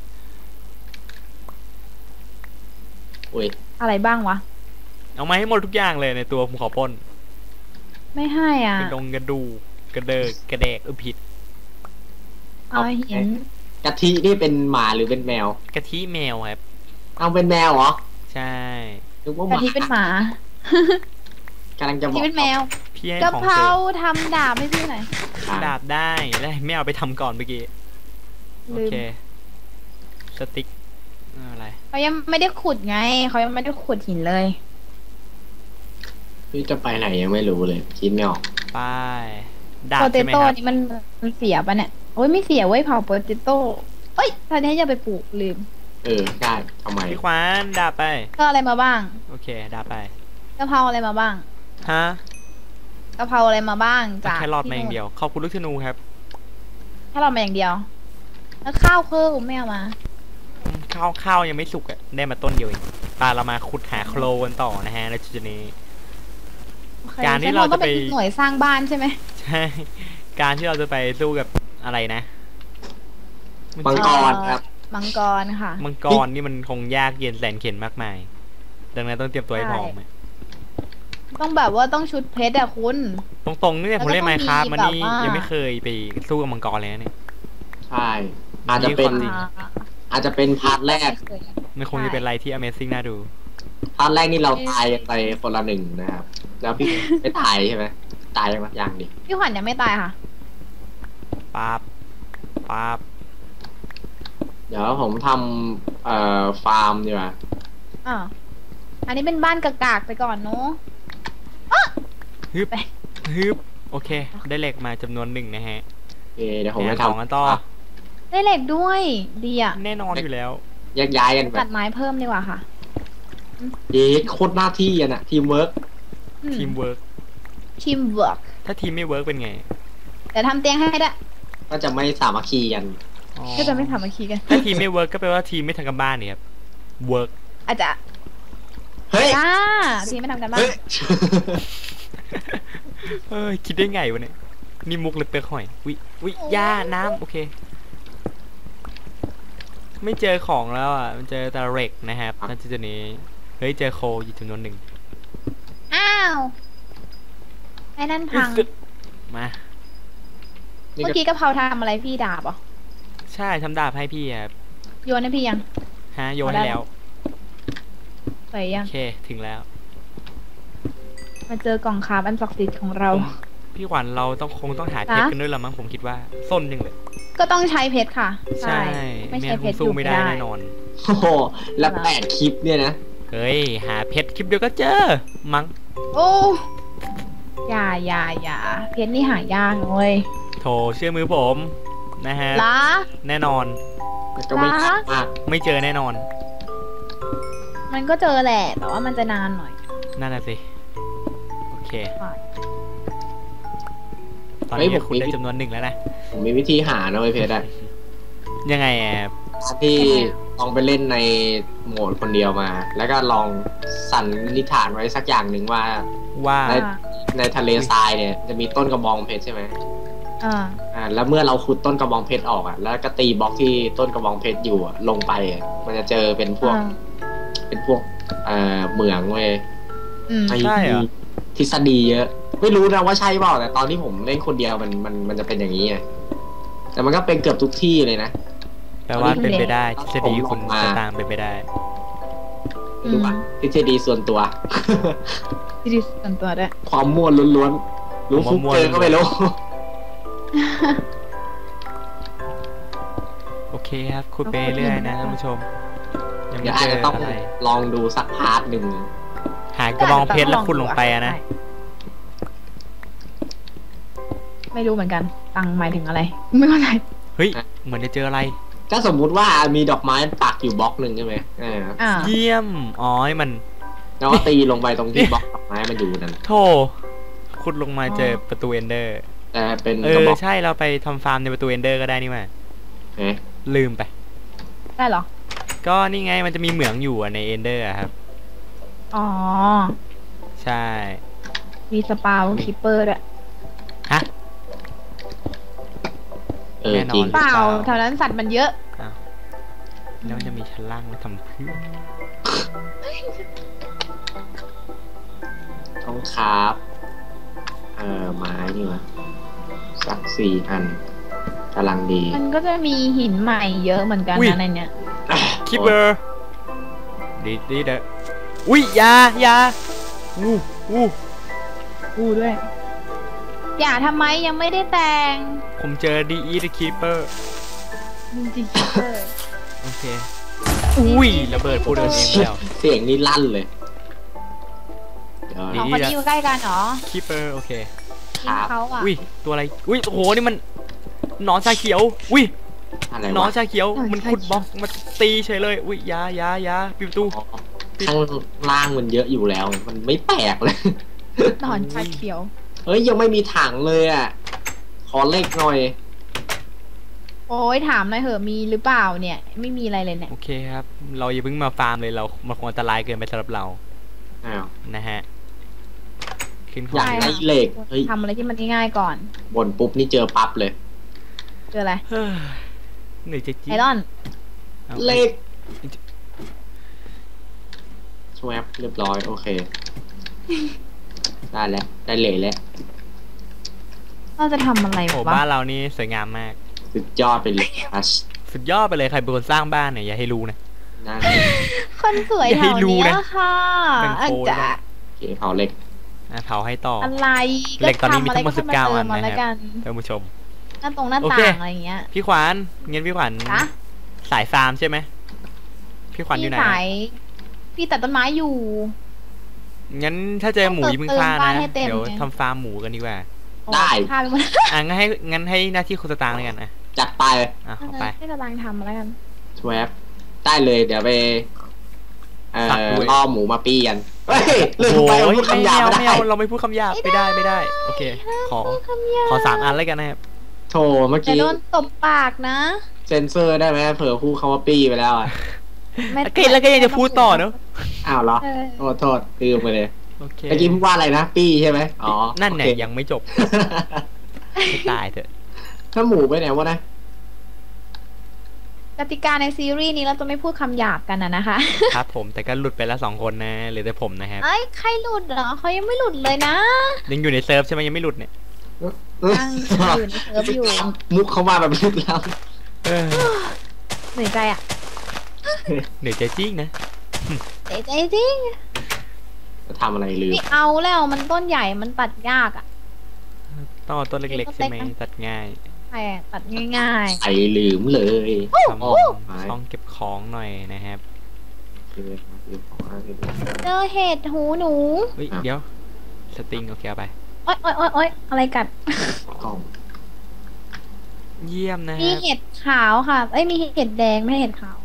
อุ้ยอะไรบ้างวะเอามาให้หมดทุกอย่างเลยในตัวผมขอปล้นไม่ให้อ่ะกระดงกระดูกระเดิกกระเดกเออผิดเอาหินกะทินี่เป็นหมาหรือเป็นแมวกะทิแมวครับเอาเป็นแมวเหรอใช่นึกว่าหกะมาทิเป็นหมากำลังจะกะบทิอกเป็นแมวพี่ให้กะของเพราเสริมทำดาบให้พี่หน่อยดาบได้แล้วไม่เอาไปทำก่อนเมื่อกี้โอลืมเคสติ๊กอะไรเขายังไม่ได้ขุดไงเขายังไม่ได้ขุดหินเลยพี่จะไปไหนยังไม่รู้เลย คิดไม่ออกไปดาบโปเตใช่ไหมโต้ครับนี่มันมันเสียปะเนี่ยโอ้ยไม่เสียเว้ยเผาโปเตโต้เอ้ยตอนนี้จะไปปลูกลืมเออได้ทำไมพี่ควานดาบไปก็อะไรมาบ้างโอเคดาบไปกะเพราอะไรมาบ้างฮะกะเพราอะไรมาบ้างจากแค่รอดมาอย่างเดียวขอบคุณลูกธนูครับแค่รอดมาอย่างเดียว แล้วข้าวเพิ่มไม่เอามาข้าวข้าวยังไม่สุกอ่ะได้มาต้นเดียวเองปาเรามาขุดหาโคลนต่อนะฮะในจุดนี้โอเคการที่ฉันเราต้องจะไปเป็นหน่วยสร้างบ้านใช่ไหมใช่ การที่เราจะไปสู้กับอะไรนะมังกรครับมังกรค่ะมังกรนี่มันคงยากเย็นแสนเข็ญมากมาย ดังนั้นต้องเตรียมตัวให้พร้อมอะต้องแบบว่าต้องชุดเพชรอะคุณตรงๆนี่เนี่ยผมเล่นไมค์ครับแล้วก็มาต้องมีนี่แบบว่ายัยังไม่เคยไปสู้กับมังกรเลยนะเนี่ยใช่ อาจจะเป็นจริงอาจจะเป็นพาร์ทแรกมันคงจะเป็นอะไรที่ Amazing น่าดูพาร์ทแรกนี่เราตายกันไปคนละหนึ่งนะครับ แล้วพี่ไม่ตายใช่ไหมตายยังไงยังดิพี่ขวัญยังไม่ตายค่ะปั๊บ ปั๊บเดี๋ยวผมทำเอ่อฟาร์มดีกว่าอ่าอันนี้เป็นบ้านกากๆไปก่อนเนาะฮึบไปฮึบ โอเค ได้เหล็กมาจำนวนหนึ่งนะฮะโอเคเดี๋ยวผมแหไปของทำกันต่อได้เหล็กด้วย ดีอะแน่นอนอยู่แล้วแยกย้ายกันไปตัดไม้เพิ่มดีกว่าค่ะเย้โคตรหน้าที่อ่ะนะทีมเวิร์กทีมเวิร์กทีมเวิร์กถ้าทีมไม่เวิร์กเป็นไงแต่ทำเตียงให้ได้ก็จะไม่สามัคคีกันอ๋อก็จะไม่สามัคคีกันถ้าทีมไม่เวิร์กก็แปลว่าทีมไม่ทำกันบ้านเนี่ยครับ เวิร์กอาจจะเฮ้ยจ้าทีมไม่ทำกันบ้านเฮ้ยเอ้ยคิดได้ไงวะเนี่ย นี่มุกเลยเปลือกหอย วิวิหญ้าน้ำโอเค ไม่เจอของแล้วอ่ะ มันเจอแต่เหล็กนะครับนั่นจุดนี้ เฮ้ย เจอโคอยู่จำนวนหนึ่งอ้าวไอ้นั่นพังมานี่เมื่ก็อกี้กะเพราทำอะไรพี่ดาบเหรอใช่ทำดาบให้พี่ครับโยนให้พี่ยังฮะโยนให้แล้วใส่ยัโอง เค ถึงแล้วมาเจอกล่องคาร์บอันศักดิ์สิทธิ์ของเราพี่ขวัญเราต้องคงต้องหาเพชรกันด้วยละมั้งผมคิดว่าส้นยังเลยก็ต้องใช้เพชรค่ะใช่ไม่ไม่ใช่งั้นเพคชงรสู้อยู่ไม่ไม่ได้ได้แน่นอนโอ้โหแล้วแปดคลิปเนี่ยนะเฮ้ย หาเพชรคลิปเดียวก็เจอ มั้งโอ้อย่าอย่าอย่าเพชรนี่หายากเลยโถเชื่อมือผม นะฮะล้าแน่นอนก็ไม่ฮะมากไม่เจอแน่นอนมันก็เจอแหละ แต่ว่ามันจะนานหน่อยนั่นน่ะสิ โอเคค่ะตอนนี้คุณได้จำนวนหนึ่งแล้วนะผมมีวิธีหานะเว้ยเพชรอะยังไงอ่ะที่ลองไปเล่นในโหมดคนเดียวมา แล้วก็ลองสั่นนิฐานไว้สักอย่างหนึ่งว่าว่าในในทะเลทรายเนี่ยจะมีต้นกระบองเพชรใช่ไหมอ่าอ่าแล้วเมื่อเราขุดต้นกระบองเพชรออกอ่ะแล้วก็ตีบล็อกที่ต้นกระบองเพชรอยู่อะลงไปอะมันจะเจอเป็นพวกอ่าเป็นพวกเอ่อเหมืองเว้ยอืมไอ้ใช่เหรอทฤษฎีเยอะ ไม่รู้นะว่าใช่เปล่าแต่ตอนที่ผมเล่นคนเดียวมันมันมันจะเป็นอย่างนี้ไงแต่มันก็เป็นเกือบทุกที่เลยนะแปลว่าเป็นไปได้ทฤษฎีคุณผมลงมาสตางค์เป็นไปได้ไม่รู้ว่าทฤษฎีส่วนตัวที่ดิส่วนตัวด้วยความม่วนล้วนๆรู้ฟุกมั่วๆเจอก็ไม่รู้โอเคครับคุณไปเรื่อยนะท่านผู้ชม ยังเดี๋ไม่ยวเจอาจอจะต้องอะไรลองดูสักพาร์ทหนึ่งหากระบองเพชรแล้วคุณลงไปอะนะไม่รู้เหมือนกัน ตังหมายถึงอะไร ไม่เข้าใจเฮ้ยเหมือนจะเจออะไรถ้าสมมุติว่ามีดอกไม้ปักอยู่บล็อกหนึ่งใช่ไหมอ่าอ่าเยี่ยมอ๋อมันแล้วก็ตีลงไปตรงที่บล็อกดอกไม้มันอยู่นั่นโธ่ขุดลงมาเจอประตูเอนเดอร์แต่เป็นเอกระอบอกใช่เราไปทำฟาร์มในประตูเอนเดอร์ก็ได้นี่มาเอ๊ะลืมไปได้เหรอก็นี่ไงมันจะมีเหมืองอยู่อะในเอนเดอร์ครับอ๋อใช่มีสปาวคิปเปอร์ด้วยฮะเออแน่นอนจริงเปล่าแถวนั้นสัตว์มันเยอะแล้วมันจะมีชั้นล่างไว้ทำเพื่อต้องคราฟเอ่อไม้นี่วะสักสี่อันกำลังดีมันก็จะมีหินใหม่เยอะเหมือนกันนะในเนี้ยคิปเปอร์ดีดีเด้ออุ้ยยายาอู้อู้อู้ด้วย อย่าทำไมยังไม่ได้แต่งผมเจอดีอีเดอะคิปเปอร์จริงๆคิปเปอร์โอเคอุ้ยระเบิดพูดเองแล้วเสียงนี่ลั่นเลยเดี๋ยวดีสองคนนี้อยู่ใกล้กันเหรอคิปเปอร์โอเคทีมเขาอ่ะอุ้ยตัวอะไรอุ้ยโอ้โหนี่มันหนอนชาเขียวอุ้ยอะไรหนอนวะชาเขียวมันขุดบล็อกมาตีเฉยเลยอุ้ยยายายาปิดประตูอ๋อข้างล่างมันเยอะอยู่แล้ว มันไม่แปลกเลยหนอนชาเขียวเฮ้ยยังไม่มีถังเลยอ่ะ ขอเลขหน่อยโอ้ยถามหน่อยเหอะมีหรือเปล่าเนี่ย ไม่มีอะไรเลยเนี่ยโอเคครับ เราอย่าเพิ่งมาฟาร์มเลยเรามันคงอันตรายเกินไปสำหรับเราอ้าวนะฮะขึ้นขอยากได้เหล็กเฮ้ยทำอะไรที่มันง่ายๆก่อนบนปุ๊บนี่เจอปั๊บเลยเจออะไรเฮ้ยเหนื่อยจะจี๊ไอรอนอาเลขสวปเรียบร้อยโอเค ได้แล้วได้เหล็กแล้วเราจะทำอะไรโอ้วะบ้านเรานี่สวยงามมากสุดยอดไปเลยคัชสุดยอดไปเลยใครเป็นคนสร้างบ้านเนี่ยอย่าให้รู้นะนั่นคนสวยอย่าแถให้วรู้เนี้ยนะค่ะแบ่งอาโพยจจะบ้างโอเคเผาเหล็กอ่ะเผาให้ต่ออะไรเหล็กตอนนี้มีทำะไรทั้งหมดสิบเก้าก็อันมนะแล้วคกัรับนท่านผู้ชมหน้าตรงหน้าโอต่าเคงอะไรอย่างเงี้ยพี่ขวัญเงินพี่ขวัญนะสายฟาร์มใช่ไหมพี่ขวัญอยู่ไหนพี่สายพี่ตัดต้นไม้อยู่งั้นถ้าเจอหมูอย่าเพิ่งฆ่าเติมบ้านะนให้เต็มเดี๋ยวไงทำฟาร์มหมูกันดีกว่าโอ้ได้ฆ่าไปหมดอ่ะงั้นให้งั้นให้หน้าที่คุณสตางค์เลยกันนะจัดไปอ่ะเข้าไปให้ตารางทำแล้วกันสวปได้เลยเดี๋ยวไปเอ่สักอด้วยล่อหมูมาปี้กันเฮ้ยลืโอ้มโหไปว่าพูดไม่คำหยาบเอาไม่ไม่ได้เอาเราไม่พูดคำหยาบไม่ได้ไม่ได้ โอเค ขอคำยาขอสามอันแล้วกันนะครับโถเมื่อแต่กี้โดนตบปากนะเซนเซอร์ได้ไหมเผื่อพูดคำว่าปี้ไปแล้วอ่ะไม่แล้วก็แล้วก็ยังจะพูดต่อเนอะอ้าวเหรอเออโทษโทษลืมไปเลยโอเคเมื่อกี้พูดว่าอะไรนะปี้ใช่ไหมอ๋อนั่นเนี่ยโอคยังไม่จบให้ตายเถอะถ้าหมูไปไหนวะนะกติกาในซีรีส์นี้เราจะไม่พูดคำหยาบกันนะนะคะครับผมแต่ก็หลุดไปแล้วสองคนนะเหลือแต่ผมนะครับเอ้ยใครหลุดเหรอเขายังไม่หลุดเลยนะยังอยู่ในเซิร์ฟใช่ไหมยังไม่หลุดเนี่ยยังอยู่ในเซิร์ฟอยู่มุกเข้ามาแบบลึกแล้วเออเหนื่อยใจอ่ะเหนื่อยใจจริงนะเหนื่อยใจจริงจะทำอะไรลืมไม่เอาแล้วมันต้นใหญ่มันตัดยากอ่ะต้องเอาต้นเล็กๆใช่ไหมตัดง่ายใช่ตัดง่ายไอ้ลืมเลยทำโอ้ไม้ช่องเก็บของหน่อยนะครับๆ เจอเห็ดหูหนูเฮ้ยเดี๋ยวสติงโอเคเอาไปโอ๊ยโอ๊ยโอ๊ยโอ๊ยอะไรกัดกล่องเยี่ยมนะคมีรับเห็ดขาวค่ะเอ้ยมีเห็ดแดงไม่ใช่เห็ดขาว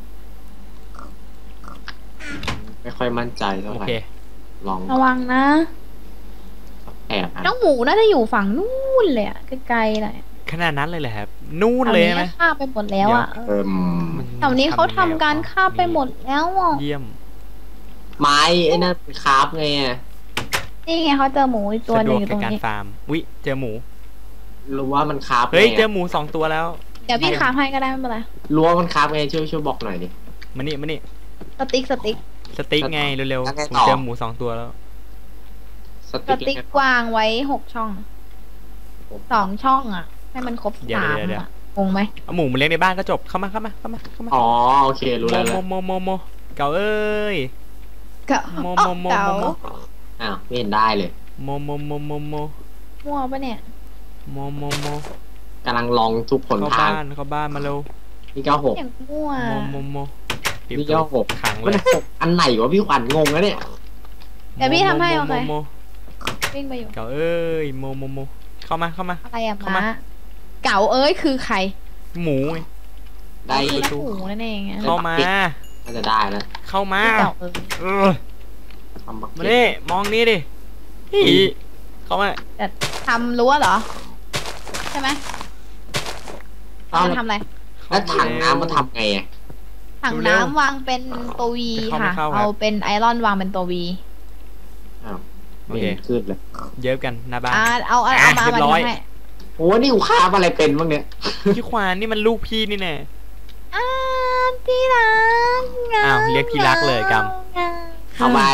ไม่ค่อยมั่นใจเท่าโอไหร่เคลองระวังนะแอบอ่ะน้องหมูน่าจะอยู่ฝั่งนู่นเลยอะไกลๆหน่อยขนาดนั้นเลยเหรอครับ นู่นเลยไหมแถวนี้ฆ่าไปหมดแล้วอ่ะเอิ่มมันแถวนี้เขาทำการฆ่าไปหมดแล้วอ่ะเยี่ยมไม้ไอ้นั่นคราฟไงอะนี่ไงเขาเจอหมูอีกตัวสะหดนึ่วงกอยู่ในตรงการนี้ฟาร์มวิเจอหมูรู้ว่ามันคราฟเฮ้ยไงเจออะหมูสองตัวแล้วเดี๋ยวพี่ขาให้ก็ได้ไม่เป็นไรรู้ว่ามันคราฟไงช่วยช่วยบอกหน่อยดิมานี่มานี่สติ๊กสติ๊กสติ๊กไงเร็วแล้วไงๆผมต่อเจอหมูสองตัวแล้วสสติ๊กติ๊กวางไว้หกช่องสองช่องอ่ะ ให้มันครบเดี๋ยวสามเดี๋ยวเดี๋ยวอ่ะงงไหมเอาหมูมาเลี้ยงในบ้านก็จบเข้ามาเข้ามาเข้ามาเข้ามาอ๋อโอเครู้แล้วโมแล้วโมโมโมเก่าเอ้ยก็โมอ๋อโมโมเก๋าโมอ้าวไม่เห็นได้เลยโมโมโมโมโมมั่วปะเนี่ยโมโมโมกำลังลองทุกผลเข้าทางบ้านเข้าบ้านมาเร็วนี่ก็หกอย่างมั่วโมโมโมปิดนี่ตัก็วหกขังเลมันยหกอันไหนวะพี่ขวัญงงแล้วเนี่ยเดี๋ยวพี่ทำให้โอเคโมโมโมวิ่งไปอยู่เก่าเอ้ยโมโมโมเข้ามาเข้ามาอะไรอะเข้าม้ามาเก๋าเอ้ยคือใครหมูไงได้คือนักหมูนั่นเองอะเข้ามาน่าจะได้แล้วเข้ามาคือเก๋าเอ้ยเออทำบักมาเก็ตดิมองนี่ดิอีเข้ามาแต่ทำรั้วเหรอ ใช่ไหมอ้าวมันทำอะไรแล้วถังน้ำมันทำไงอะถังน้ำวางเป็นตัววีค่ะ เอาเป็นไอรอนวางเป็นตัววีอ้าวไม่เห็นขึ้นเลยเยอะกันหน้าบ้านอ่าเอาเอาเอามาเรียมาบร้อยทำให้โอ้นี่กูคาบอะไรเป็นบ้างเนี่ยพี่ควานนี่มันลูกพี่นี่แน่อ่าที่รักอ้าวเรียกที่รักเลยกเอามา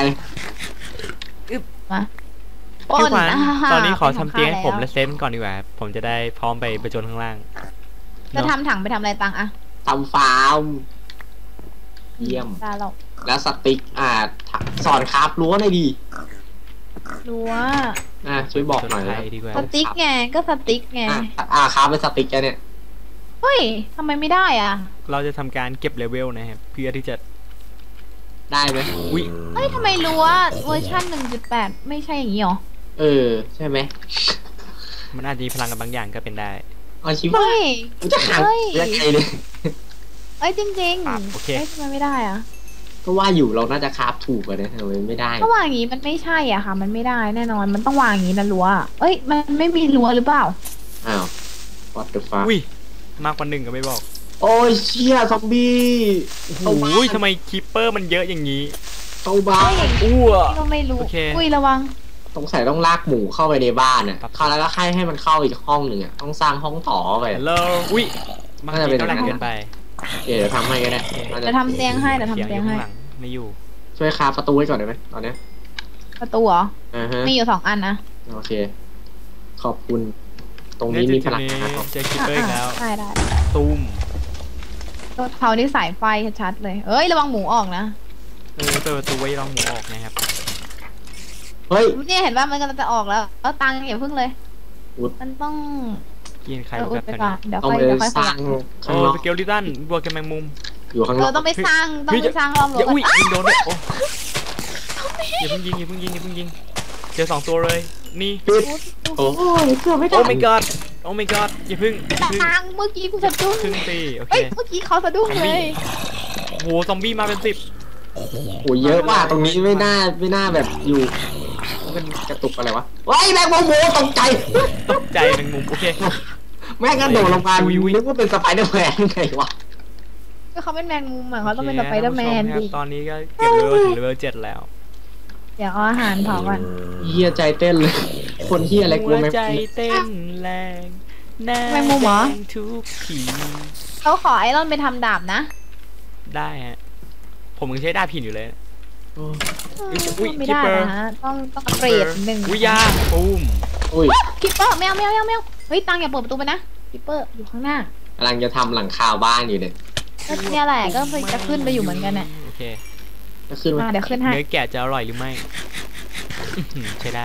มาปพี่นควานาตอนนี้ขอเป็ทำเตียงให้ผมแล้และวเซฟมันก่อนดีกว่าครับผมจะได้พร้อมไปประจนข้างล่างจะทำถังไปทำอะไรตังอะทำฟาร์มเยี่ยมตาเราแล้วสติ๊กอ่าสอนคราฟรั้วหน่อยดีรั้วอ่าช่วยบอกหน่อยไทนะยดีกว่าสติ๊กไงก็สติ๊กไงอ่ะอ่าคราฟเป็นสติ๊กแกเนี่ยเฮ้ยทำไมไม่ได้อ่ะเราจะทำการเก็บเลเวลนะครับเพื่อที่จะได้ไหมวิเฮ้ยทำไมรั้วเวอร์ชันหนึ่งจุดแปดไม่ใช่อย่างนี้หรอเออใช่ไหมมันอาจจะมีพลังกับบางอย่างก็เป็นได้เอาชิบเฮ้ยกูจะหาเฮ้ยยังไงเนี่ยเอ้ยจริงๆครับโอเคเอ้ยทำไมไม่ได้อ่ะก็ว่าอยู่เราน่าจะคราฟถูกกว่านี้ทำไมไม่ได้ถ้าวางอย่างนี้มันไม่ใช่อ่ะค่ะ มันไม่ได้แน่นอนมันต้องวางอย่างนี้นะรั้วเอ้ยมันไม่มีรั้วหรือเปล่าอ้าว what the fuck อุ้ยมากกว่าหนึ่งก็ไม่บอกโอ้ยเชี่ยซอมบี้โอ้ยทำไมคีปเปอร์มันเยอะอย่างนี้เข้าบ้านอ้วก็ไม่รู้โอเคอุ้ยระวังสงสัยต้องลากหมูเข้าไปในบ้านอ่ะครับเข้าแล้วก็ให้ให้มันเข้าอีกห้องหนึ่งอ่ะต้องสร้างห้องต่อไปฮัลโหลอุ้ยบางน่าจะทีเป็นก็แรงเกินไปเดี๋ยวทำให้ก็ได้น่าจะทำเตียงให้เดี๋ยวทำเตียงให้ข้างหลังไม่อยู่ช่วยคราฟประตูไว้ก่อนได้ไหมตอนเนี้ยประตูเหรออ่าฮะมีอยู่สองอันนะโอเค ขอบคุณ ตรงนี้มีพลังเนี่ยงานจุดครับนี้เจอคีปเปอร์อีกแล้วได้ได้ตุ้มตัวเขานี่สายไฟชัดๆเลย เอ้ยระวังหมูออกนะเออเปิดประตูไว้รองหมูออกนะครับเฮ้ยเนี่ยเห็นว่ามันกำลังจะออกแล้วแล้วตังค์อย่าเพิ่งเลยอุดมันต้องกินใครเอออุแบดบไปนี้ก่อนเดี๋ยวต้องค่อยไปเดี๋ยวค่อยสขร้ายังบข้าโอ้งนอกสเกลลิตันบวกกับแมงมุมอยู่ข้างนเอออก ต้องไปสร้างต้องเฮ้ยไปสร้างรอบรั้อย่าว อุ้ยก่อนยิงโดนเนี่ยโอ้อย่าเพิ่งยิงอย่าเพิ่งยิงอย่าเพิ่งยิงเจอสองตัวเลยนี่ปิดโอ้ยเกือบไม่ได้โอ้ my god โอ้ my god อย่าเพิ่งตังค์เมื่อกี้กูสะดุ้งครึ่งตีโอเคเอ้ยเมื่อกี้เขาสะดุ้งเลยโหซอมบี้มาเป็นสิบโอ้ยเยอะว่ะตรงนี้ไม่น่าไม่น่าแบบอยู่เป็นกระตุกอะไรวะว้ายแมงมุมโมตกใจตกใจแมงมุมโอเคแม่งกระโดดลงมาอุ๊ยอุ๊ยนึกว่าเป็นสไปเดอร์แมนไงวะก็เขาเป็นแมงมุมอ่ะเขาต้องเป็นสไปเดอร์แมนโอเคดิครับตอนนี้ก็เก็บเลเวลถึงเลเวลเจ็ดแล้วเดี๋ยวเอาอาหารเผาก่อนเฮียใจเต้นเลย คนเฮียอะไรกูหัวไม่ใจเต้นแรงหน้าแมงมุมเหรอแดงทุกทีเขาขอไอรอนไปทำดาบนะได้ฮะผมยังใช้ดาบหินอยู่เลยโอ้อุ๊ยไม่ได้ Keeper นะฮะต้องต้องเกรดหนึ่งวิยาตูมอุ้ยคิปเปอร์แมวแมวแมวแมวเฮ้ยตังอย่าเปิดประตูไปนะคิปเปอร์อยู่ข้างหน้ากำลังจะทำหลังคาบ้านอยู่เนี่ยก็เนี่ยแหละก็จะขึ้นไปอยู่เหมือนกันเนี่ยโอเคจะขึ้นไหมมาเดี๋ยวขึ้นให้เนื้อแกะจะอร่อยหรือไม่อื้อหือใช้ได้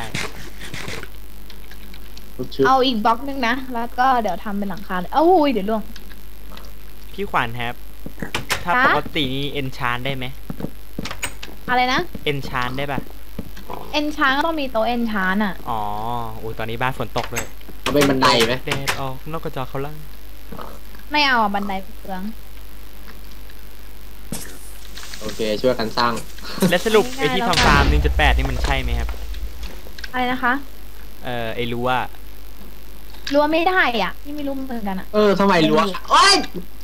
ลูกชื่อเอาอีกบล็อกนึงนะ แล้วก็เดี๋ยวทำเป็นหลังคาเลยเอ้าอุ้ยเดี๋ยวล่วงพี่ขวัญครับถ้าคะปกตินี่เอนชานได้ไหมอะไรนะเอนชานได้ป่ะเอนชานก็ต้องมีโต๊ะเอนชานอ่ะอ๋อโอ้ยตอนนี้บ้านฝนตกเลยเอาเป็นบันไดไหมแดดออกนอกกระจกเขาลั่งไม่เอาอ่ะบันไดเปลืองโอเคช่วยกันสร้างและสรุปไอที่ทำฟาร์มหนึ่งจุดแปดนี่มันใช่ไหมครับอะไรนะคะเออไอรู้ว่ารั้วไม่ได้อ่ะนี่ไม่รู้เหมือนกันอ่ะเออทำไมรั้วโอ้ย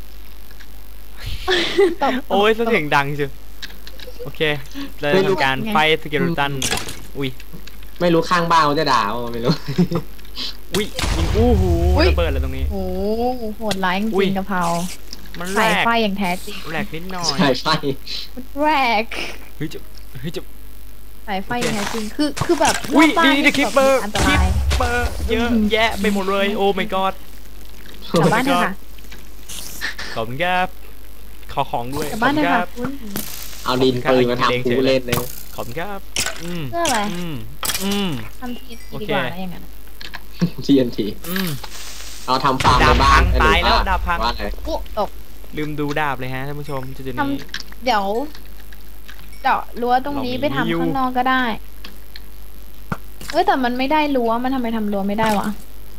ตบโอ้ยเสียงดังจังโอเคเราจะทำการไฟสเกลตันอุ้ยไม่รู้ข้างบ้านเขาจะด่าว่าไม่รู้อุ้ยยิงอู้หูระเบิดอะไรตรงนี้โอ้โหโหดร้ายจอุ้ยริงๆกะเพรามันแหลสายกไฟอย่างแท้จริงแหลกนิดหน่อยใช่ใช่มันแรกเฮ้ยจะเฮ้ยจะสายไฟอย่างแท้จริงคือคือแบบอุ้ยรบบ้านี่นี่คิปเปอร์อันตคิปรายเปอร์เยอะแยะไปหมดเลยโอ้ my god กลับบ้านเถอะค่ะขอบคุณครับขอของด้วยกลับขอบบ้านคุเถณอะคค่ะรับคุณเอาดินปืนมาทำกูเล่นเลยขอบคุณครับอืมเพื่ออะไรอืมอืมทำทีโอดีเคกว่านะอย่างนั้นทีเอ็นทีอืมเราทำฟาร์มดาในบบ้าพันงตายแล้วดาบพังว่าไงอุ๊ตกลืมดูดาบเลยฮะท่านผู้ชมจุดๆทนี้ำเดี๋ยวเจาะรั้วตรงนี้เรามีไปทำอยู่ข้างนอกก็ได้ เอ้ยแต่มันไม่ได้รั้วมันทำไมทำรั้วไม่ได้วะ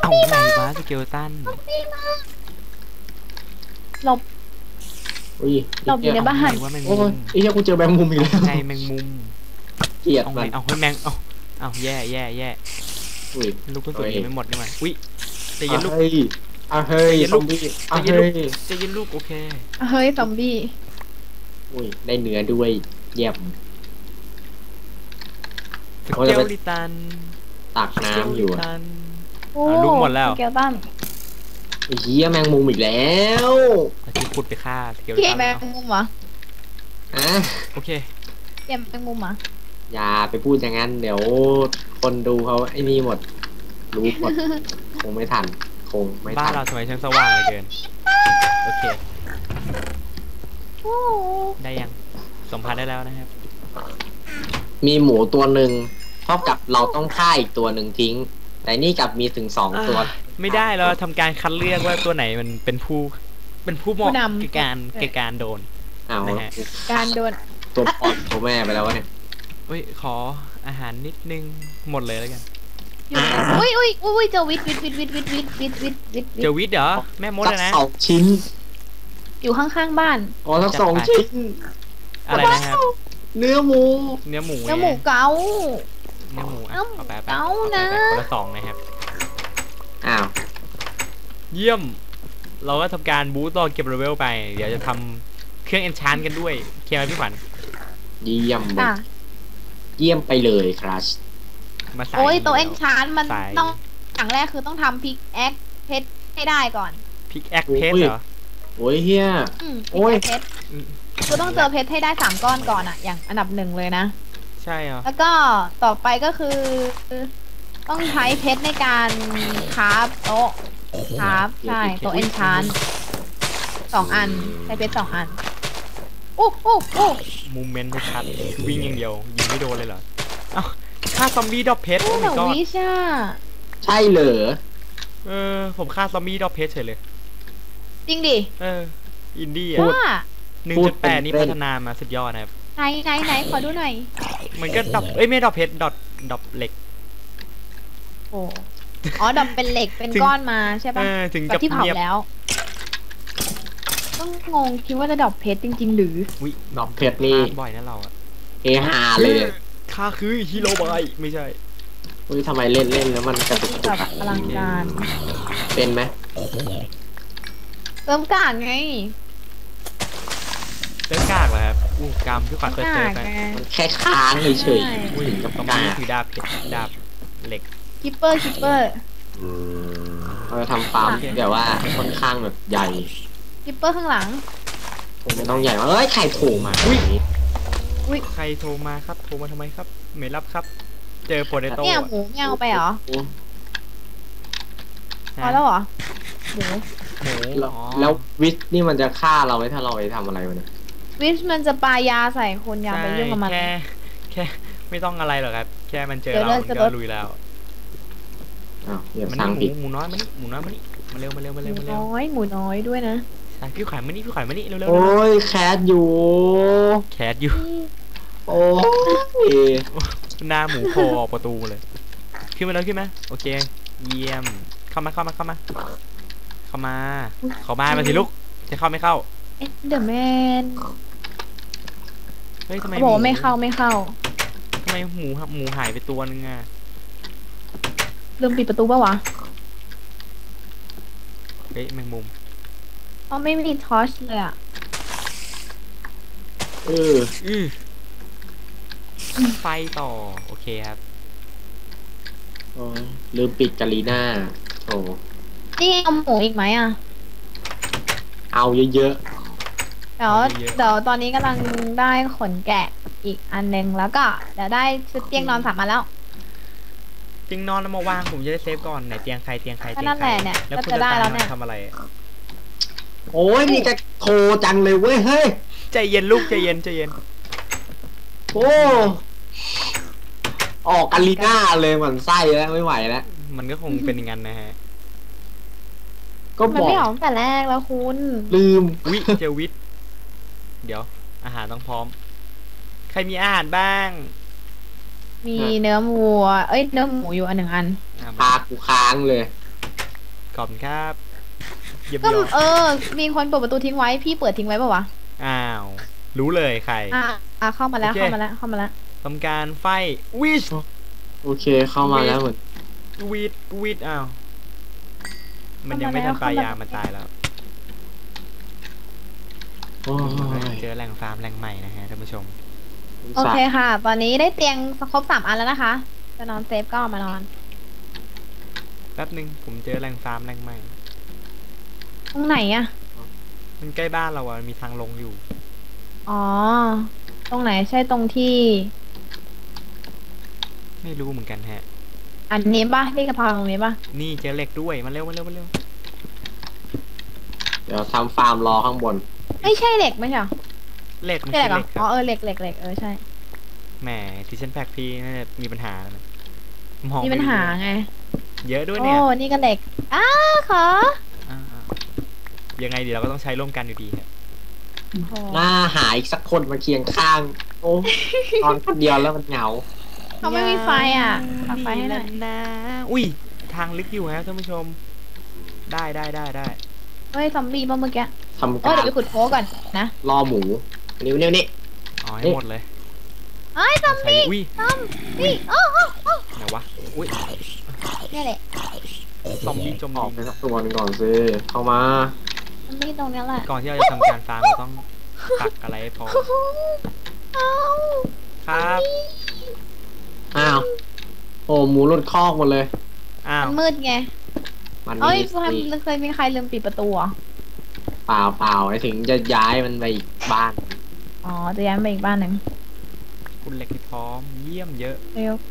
เอาไงวะสเกลตันหลบอุ้ยหลบอยู่ในบ้านเอาไงว่าแมงโอ้มุยมไอ้เหี้ยกูเจอแมงมุมอีกแล้วไงแมงมุมเกลียดเอาไงมันเอาให้แมงเอาเอาแย่แย่แย่อุ้ยลูกกระสุนเฮ้ยยังไม่หมดนี่มันอุ้ยใจเย็นลูกอ่ะเฮ้ยอ่ะเฮ้ยใจเย็นซลูอก มบี้ใจอ่ะเย็นเฮ้ลูยกใจเย็นลูกโอเคเฮ้ยซอมบี้อุ้ยได้เนื้อด้วยเยี่ยมสโอ้เกยลลิตันตักน้ำอยู่สเกลลิอะตันโอ้อ่ะลูกหมดแล้วสเกลตันไอ้เหี้ยแมงมุมอีกแล้วเราจะขุดไปฆ่าสเกลลิเกตัมนแมเอางมุมเหรออ่ะโอเคเกมแมงมุมเหรออย่าไปพูดอย่างนั้น เดี๋ยวคนดูเขาไอ้นี่หมด รู้หมด คงไม่ทัน คงไม่บ้าทันนเราสมัยชั้นสว่างเหลือเกินโอเคโอ้ได้ยังสัมผัสได้แล้วนะครับมีหมูตัวหนึ่งเท่ากับเราต้องฆ่าอีกตัวหนึ่งทิ้ง แต่นี่กลับมีถึงสองตัวไม่ได้เราทำการคัดเลือกว่าตัวไหนมันเป็นผู้ เป็นผู้เหมาะแก่การแก่การโดนอ้าวนะฮะการโดนตัวพ่อตัวแม่ไปแล้ววะเนี่ยเฮ้ยขออาหารนิดนึงหมดเลยแล้วกันอุ้ยอุ้ยอุ้ยเจอวิทวิทวิทวิทวิทวิทวิทวิทวิทเจอวิทย์เหรอแม่มดสักอะนะสองชิ้นอยู่ข้างๆบ้านอ๋อสักสองชิ้นอะไรนะครับเนื้อหมูเนื้อหมูเนื้อหมูไงเก๋าเนื้อหมูอ่ะเอ้าเอาไปไปเอาเอาไปนะไปคนละสองนะครับอ้าวเยี่ยม เราก็ทำการบูตต่อเก็บเลเวลไป เดี๋ยวจะทำเครื่องเอนชานกันด้วยเคลียร์ไหมพี่ขวัญเยี่ยมเลยอ่ะเยี่ยมไปเลยครับมาใส่โอ้ยตัวเอ็นชานมันใส่ต้องอย่างแรกคือต้องทำพิกแอคเพชรให้ได้ก่อนพิกแอคเพสเหรอโอ้ยเฮียอืมโอ้พิยกแอคเพชรอืมคือต้องเจอเพชรให้ได้สามก้อนก่อนอ่ะ อย่างอันดับหนึ่งเลยนะใช่เหรอแล้วก็ต่อไปก็คือ ต้องใช้เพชรในการคราฟโต๊ะคราฟใช่โต๊ะเอนชานสองอันใช้เพชรสองอันอู้อู้อู้มูเมนต์ชัดๆวิ่งอย่างเดียวยิงไม่โดนเลยเหรอเอ้าฆ่าซอมบี้ดอกเพชรอู้โอ้ห my นู god วิชอ่ะใช่เหรอเออผมฆ่าซอมบี้ดอกเพชรเฉยเลยจริงดิเอออินดี้พูอ่ะดว่าหนึ่งพูจุดดเป็แปนดนี่เล่พันฒนามาสุดยอดนะครับไหนไหนไหนขอดูหน่อยมันก็ดอกเอ้ยไม่ดอกเพชรดอกดอกเหล็กโอ้อ๋อดำเป็นเหล็กเป็นถึงก้อนมาใช่เอปะอถึงแบกับบ ที่เผาเงียบแล้ว ต้องงงคิดว่าจะดอกเพชรจริง ๆ หรือวิดอกเพชรนี่บ่อยนะเราอะเฮฮาเลยข้าคือฮีโร่บายไม่ใช่เฮ้ยทำไมเล่นเล่นแล้วมันกระตุกกระตุแบกบอลังการเป็นไหมเริ่มกลางไงเลิกกากเหรอครับอู้กรรมพี่ขวัญเคยเจอไปไงมันแค่ค้างเฉยใช่อุ้ยถึงกับตรงกานี้คือดาบเพชรดาบเหล็กคิปเปอร์คิปเปอร์เราจะทำฟาร์มโอเคแบบว่าค่อนข้างแบบใหญ่คิปเปอร์ข้างหลังผมไม่ต้องใหญ่มากเอ้ยใครโทรมาอุ๊ยอุ้ยใครโทรมาครับโทรมาทำไมครับไม่รับครับ เจอโปเตโต้เนี่ยหมูไม่เอาไปเหรอโอ้พอแล้วเหรอหมูหมูแล้วอ๋อแล้ววิทย์นี่มันจะฆ่าเราไหมถ้าเราไปทำอะไรมันยวิชมันจะปายาใส่คนอยาไปยุ่งกับมันแค่แค่ไม่ต้องอะไรหรอกครับ แค่มันเจอเดี๋ยวเราเรามันจะก็ลดลุยแล้วอ้าวเหยียบมันสร้างนี่ผิดหมูหมูน้อยมานี่หมูน้อยมานี่มาเร็วมาเร็วมาหเร็วมูมาเร็วน้อยหมูน้อยด้วยนะใช่พี่ขวัญมานี่พี่ขวัญมานี่เร็วเร็วโอ้ยแคทอยู่แคสอยู่โอ้ยหน้าหมูโผล่ออกประตูมาเลย ขึ้นมาแล้วขึ้นมาโอเค เยี่ยม เข้ามาเข้ามาเข้ามา เข้ามา เข้ามามาสิลูก จะเข้าไม่เข้าเอ็ดเดอร์แมนเฮ้ยทำไมเขาบอกว่าหไม่เข้าไม่เข้าทำไมหมูหมูหายไปตัวนึงอ่ะลืมปิดประตูป่าวะเฮ้ยแมงมุมอ๋อไม่มีทอชเลยอ่ะเอออือไฟต่อ โอเคครับโอ้ยลืมปิดกาลีน่าโอ้นี่เอาหมูอีกไหมอ่ะเอาเยอะเดี๋ยวเอาเยอะๆเดี๋ยวตอนนี้กำลังได้ขนแกะอีกอันหนึงแล้วก็เดี๋ยวได้ชุดเตียงนอนสามอันแล้วจริงนอนแล้วมาวางผมจะได้เซฟก่อนไหนเตียงใครเตียงใครก็เตียงนั่นใคแหรละเนี่ยแล้วก็คุณจะได้ตาแล้วเนี่ยทำอะไรอะๆโอ้ยนี่จะโทรจังเลยเว้ยเฮ้ยใจเย็นลูกใจเย็นใจเย็นโอ้ออกกาลีน่าเลยเหมือนไส้แล้วไม่ไหวแล้วมันก็คงเป็นอย่างนั้นนะฮะก็มันบอกไม่ออกตั้งแต่แรกแล้วคุณลืมวิเจอวิทเดี๋ยว อาหารต้องพร้อม ใครมีอาหารบ้างมีเนื้อวัว เอ้ยเนื้อหมูอยู่อันหนึ่งอันอ่ะพากูค้างเลยขอบคุณครับเยี่ยมก็ยอดเออ มีคนเปิดประตูทิ้งไว้พี่เปิดทิ้งไว้ป่าวะอ้าว รู้เลยใครอ่ะอ่ะเข้ามาแล้วโอเคเข้ามาแล้วเข้ามาแล้วทำการไฟวิชโอเคเข้ามาแล้วเหมือนวิดวิดอ้าว มันยังไม่ทันปลายยางมันตายแล้วโอ้ยเจอแหล่งฟาร์มแหล่งใหม่นะฮะท่านผู้ชมโอเคค่ะ ตอนนี้ได้เตียงครบสามอันแล้วนะคะ จะนอนเซฟก็เอามานอนแป๊บหนึ่งผมเจอแหล่งฟาร์มแหล่งใหม่ตรงไหนอะมันใกล้บ้านเราอะมีทางลงอยู่อ๋อ ตรงไหนใช่ตรงที่ไม่รู้เหมือนกันฮะอันนี้ปะที่กระเพราตรงนี้ปะนี่เจอเหล็กด้วยมาเร็วมาเร็วมาเร็วเดี๋ยวทำฟาร์มรอข้างบนไม่ใช่เหล็กไม่ใช่เหรอเหล็กมันใช่คือเหล็กเหรเหล็อกคอ๋อรับเออเหล็กเหล็กเหล็กเออใช่แหมทิชเช่นแพ็กพี่น่าจะมีปัญหาแล้วนะมองมีปัญหาไงเยอะด้วยโอ้เนี่ยนี่ก็เหล็ก อ้าขออ่าๆยังไงเดี๋ยวเราก็ต้องใช้ร่วมกันอยู่ดีครับโอ้หน้าหาอีกสักคนมาเคียงข้าง โอ้นอนคนเดียวแล้วมันเหงาเขาไม่มีไฟอ่ะทำไฟให้หน่อยนะ อุ้ย ทางลึกอยู่ฮะท่านผู้ชม ได้ได้ได้ได้เฮ้ยซอมบี้ป่ะเมื่อกี้ทำเอ้กาย รเดี๋ยวไปขุดโพก่อนนะรอหมูนิ้วนิ้วนี่เอาให้เอ๊ะหมดเลยเอ้ยซอมใช้บี้อุ้ยซอมบี้โอ้โอ้โอ้ไหนวะ อุ้ยนี่แหละซอมบี้จมออกดิไปนสักตัวหนึงก่อนสิเข้ามาซอมบี้ตรงเนี้ยแหละก่อนที่เราจะทำการฟาร์มเราต้องตักอะไรให้พอเอาครับอ้าวโอ้หมูหลุดคอกหมดเลยอ้าวมันมืดไงมันเอ้ยมีเคยเคยมีใครลืมปิดประตูเหรอเปล่าเปล่าไอ้ถึงจะย้ายมันไปอีกบ้านอ๋อ จะย้ายไปอีกบ้านหนึ่งคุณเหล็กที่พร้อม เยี่ยมเยอะโอเคโอเค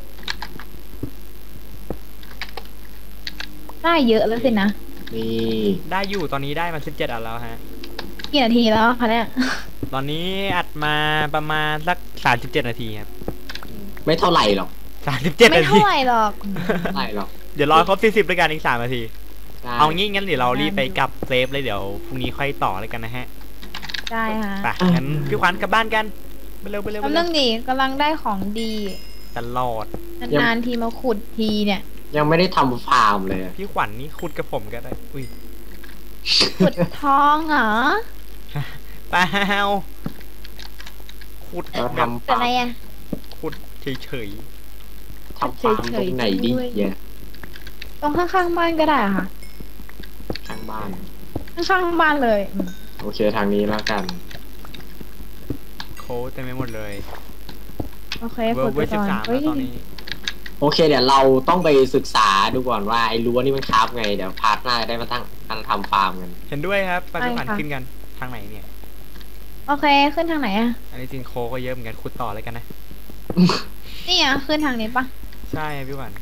ได้เยอะแล้วสินะนี่ได้อยู่ตอนนี้ได้มาสิบเจ็ดอันแล้วฮะกี่นาทีแล้วคะเนี่ยตอนนี้อัดมาประมาณสักสามสิบเจ็ดนาทีครับไม่เท่าไหร่หรอกสามสิบเจ็ดไม่นาทีเท่าไหร่หรอกไม่เท่าไหร่หรอกเดี๋ยวรอครบสี่สิบด้วยกันอีกสามนาทีใช่เอางี้งั้นเดี๋ยวเรารีบไปกลับเซฟเลยเดี๋ยวพรุ่งนี้ค่อยต่อเลยกันนะฮะได้ค่ะไปงั้นพี่ขวัญกลับบ้านกันไปเร็วไปเร็วไปกำเร็ลัวงดีกำลังได้ของดีตลอดนานๆทีมาขุดทีเนี่ยยังไม่ได้ทำฟาร์มเลยอะพี่ขวัญนี่คุดกับผมก็ได้ อุ้ยขุดทองเหรอเปล่าขุดเราแบบทำแต่ฟาอะไรร์มอ่ะขุดเฉยทำฟาร์มตรงไหนดีเฉยๆเนี่ยตรงข้างๆบ้านก็ได้อะค่ะข้างบ้านข้างๆบ้านเลยอืมโอเคทางนี้แล้วกันๆโค้ดเต็มไปหมดเลยโอเคเวอขุดร์ไปเวอร์สิก่บอนสามเฮ้แล้ยวตอนนี้โอเค เดี๋ยวเราต้องไปศึกษาดูก่อนว่าไอ้รั้วนี่มันคราฟไง เดี๋ยวพาร์ทหน้าจะได้มาตั้งการทำฟาร์มกันเห็นด้วยครับไปพี่ขวัญขึ้นกันทางไหนเนี่ยโอเคขึ้นทางไหนอ่ะอันนี้จริงโค้ดก็เยอะเหมือนกันขุดต่อเลยกันนะนี่อ่ะขึ้นทางนี้ปะใช่พี่ขวัญ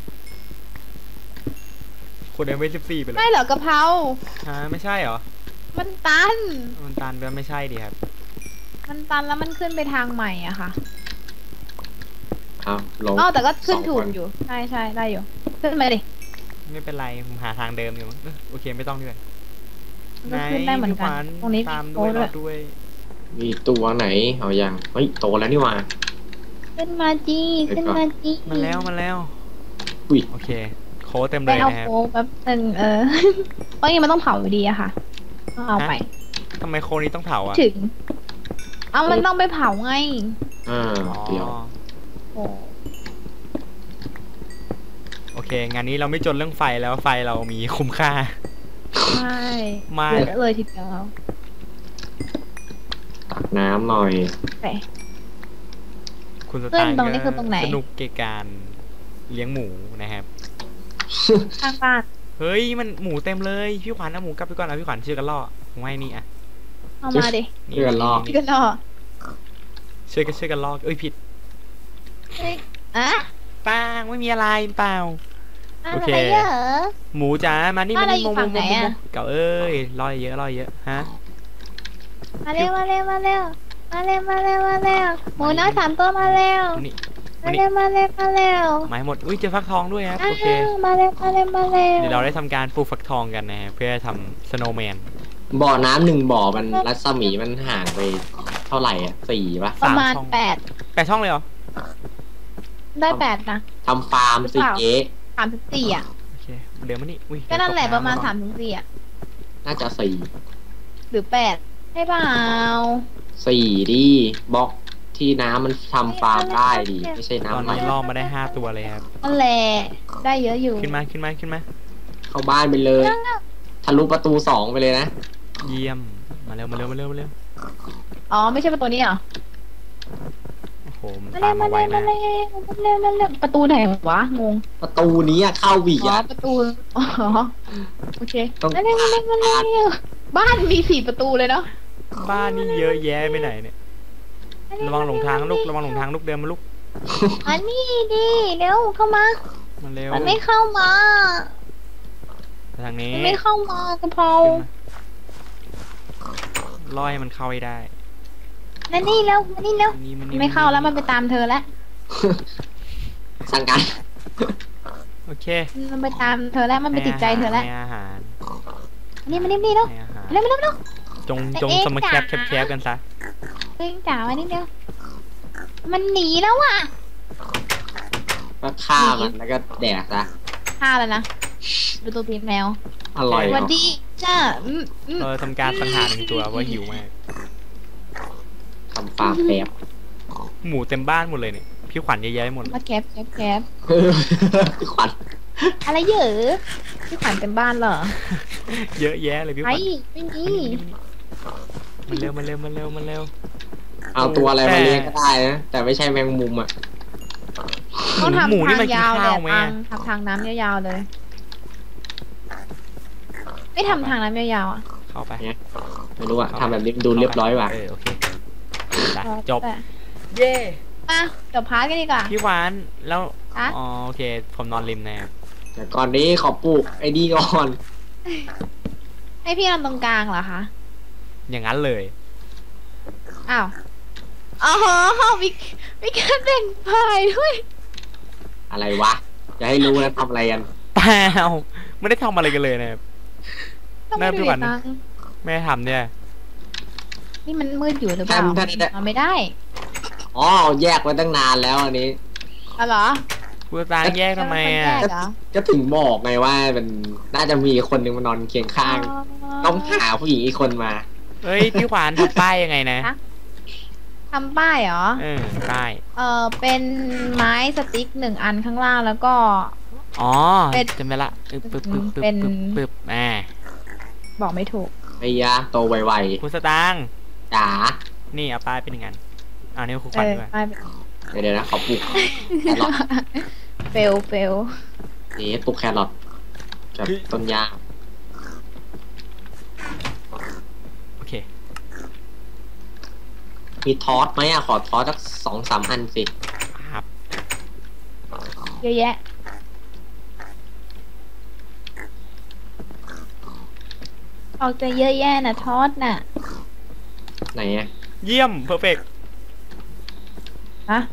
ขุดเอ็มเวสิบสี่ไปเลยไม่เหรอกะเพราฮะไม่ใช่เหรอมันตันมันตันด้วยไม่ใช่ดิครับมันตันแล้วมันขึ้นไปทางใหม่อะค่ะเอาลงอ๋อแต่ก็ขึ้นสองถูคกนอยู่ ใช่ใช่ได้อยู่ ขึ้นมาดิไม่เป็นไรผมหาทางเดิมอยู่เอ้ยโอเคไม่ต้องด้วยมันก็ขึ้นได้เหมือนกันพี่ขวัญตรงนี้ตามมีด้วยโค้ดรด้อวยด้วยมีตัวไหน เอายังเฮ้ย โตแล้วนี่หว่าขึ้นมาจีเดี๋ยวขึ้นก่อนมาจีมาแล้วมาแล้วอุ้ยโอเค โค้ดเต็มไปเลยเอานะครับโค้กแป๊บนึงเออ เพราะงี้มันต้องเผาอยู่ดีอะค่ะต้องเอาไปทำไมโค้ดนี้ต้องเผาอ่ะถึง เอามันต้องไปเผาไงอ่าอ๋อเดี๋ยวโอ้โอเค งานนี้เราไม่จนเรื่องไฟแล้วไฟเรามีคุ้มค่าใช่มากเยอะเลยทีเดียวตักน้ำหน่อยไปคุณสเพื่ตาอนร์ตรงนี้คือตรงไหนสนุกเกบการเลี้ยงหมูนะครับข้างบ้านเฮ้ยมันหมูเต็มเลยพี่ขวัญเอาหมูกลับไปก่อนนะพี่ขวัญชื่อกันล่อผมให้นี่อ่ะเอามาดินี่ชื่อกันล่อพี่ก็รอช่วยกันช่วยกันล่อเอ้ยผิดเฮ้ยอะป้างไม่มีอะไรเปล่าอะโอไรเคเยอะหมูจ๋ามานี่บ้ามานเรานี่อยู่โมฝั่โมงโมไหนโมอะเก่าเอ้ยล่อเยอะล่อเยอะฮะมาเร็วมาเร็วมาเร็วมาเร็วมาเร็วมาเร็วหมูน้อยสามตัวมาเร็วมานี่มามานี่เร็วมาเร็วมาเร็วไม้หมดอุ้ยเจอฟักทองด้วยครับอ้าโอเควมาเร็วมาเร็วมาเร็วเดี๋ยวเราได้ทำการปลูกฟักทองกันนะฮะเพื่อทำสโนว์แมนบ่อน้ำหนึ่งบ่อมันรัศมีมันห่างไปเท่าไหร่อ่ะสี่ปะประมาณสามช่องแปดแปดช่องเลยเหรอได้แปดนะทำฟาร์มสิหรือเปล่าเจ๊สามสิบสี่อ่ะโอเคเคเดี๋ยวมานี่อุ้ยก็นั่นแหละตกประมาณำสามถึงสี่อ่ะน่าจะสี่หรือแปดใช่เปล่าสี่ดิบล็อกที่น้ำมันทำฟาร์มได้ดิไม่ใช่ตอนน้ำไหลนี้ล่อมาได้ห้าตัวเลยครับนั่นแหละได้เยอะอยู่ขึ้นมาขึ้นมาขึ้นมาเข้าบ้านไปเลยทะลุประตูสองไปเลยนะเยี่ยมมาเร็วมาเร็วมาเร็วมาเร็วอ๋อไม่ใช่ประตูนี้เหรอโอ้โหมันมาตาเร็มวมามาไวเร็วมามาก เร็วมาเร็วมาเร็วประตูไหนวะงงประตูนี้อะเข้าบีอ๋ออะประตูอ๋อโอเคต้องมาเร็วมาเร็วมาเร็วบ้านมีสี่ประตูเลยเนาะบ้านนี่เยอะแยะไปไหนเนี่ยระวังหลงทางลูกระวังหลงทางลูกเดินมาลูกอันนี้ดิเร็วเข้ามามาเร็วมันไม่เข้ามาทางนี้มันไม่เข้ามากระเพราล่อให้มันเข้าให้ได้นั่นนี่เร็วมานี่เร็วนี่มันไม่เข้าแล้วมันไปตามเธอแล้วสั่งการโอเคมันไปตามเธอแล้วมันไปติดใจเธอแล้วให้อาหารอันนี้มานี่นี่เร็วให้อาหารเร็วเร็วเร็วจงจงเอ๊ะสมาแคบแคจ๋าบแคบกันซะเร่งจ๋ามานี่เร็วมันหนีแล้วอ่ะก็ฆ่ามันแล้วก็แดกซะฆ่าแล้วนะดูตัวตีนแมวอร่อยสเหรวัสอดีจ้าอืมอืมเออทำการสังหารหนึ่งตัวว่าหิวมากทำฟาร์มแป๊บหมูเต็มบ้านหมดเลยเนี่ยพี่ขวัญเยอะแยะไปหมดเลยมาแคบแคบแคบเออขวัญอะไรเยอะพี่ขวัญเต็มบ้านเหรอเยอะแยะเลยพี่ขไอ้วัญไม่มีมันเร็วมันเร็วมันเร็วมันเร็วเอาตัวอะไรมาเลี้ยงก็ได้นะแต่ไม่ใช่แมงมุมอ่ะต้องทำหมูนี่ทามันงกินยาวเลยข้าวไหมทางอะทำทางน้ำยาวๆเลย ไม่ทำทางน้ำยาวๆอ่ะเข้าไปไม่รู้อ่ะทำแบบนี้ดูเรียบร้อยว่ะเออโอเคไปจบแต่เย่มาจบพาร์ทกันดีกว่าพี่หวานแล้วฮะอ๋อโอเคผมนอนริมนะครับแต่ก่อนนี้ขอปลูกไอ้ดีก่อนให้พี่นอนตรงกลางเหรอคะอย่างนั้นเลยอ้าวอ๋อมีมีการแบ่งพายด้วยอะไรวะอย่าให้รู้นะทำอะไรกันเปล่าไม่ได้ทำอะไรกันเลยนะครับต้องน่าไปพี่ดูหวานตังค์ไม่ได้ทำเนี่ยนี่มันมืดอยู่หรือเปล่าเอาไม่ได้อ๋อแยกไว้ตั้งนานแล้วอันนี้อ๋อเหรอกูตางแยกทำไมอ่ะแยกเหรอก็ถึงบอกไงว่ามันน่าจะมีคนหนึ่งมานอนเคียงข้าง ต้องหาผู้หญิงอีกคนมาเฮ้ยพี่ขวานทำป้ายยังไงนะทำป้ายเหรอเออป้ายเออเป็นไม้สติ๊กหนึ่งอันข้างล่างแล้วก็อ๋อเป็นจำได้ละปึ๊บปึ๊บปึ๊บปึ๊บเป็นปึ๊บปึ๊บอ่าบอกไม่ถูกไอ้ยะโตไวคุณสตางค์ๆจ๋านี่เอาป้ายเป็นยังไงอ่านี่คุณขเอวัญอด้วยป้ายเดี๋ยวเดี๋ยวนะขอปลูกแครอทเฟลเฟลนี่ปลูกแครอทกับต้นยางโอเคมีทอสไหมอะขอทอสสักสองสามอันสิครับเยอะแยะ ออกจะเยอะแยะนะทอดน่ะไหนอะเยี่ยมเพอร์เฟกฮะ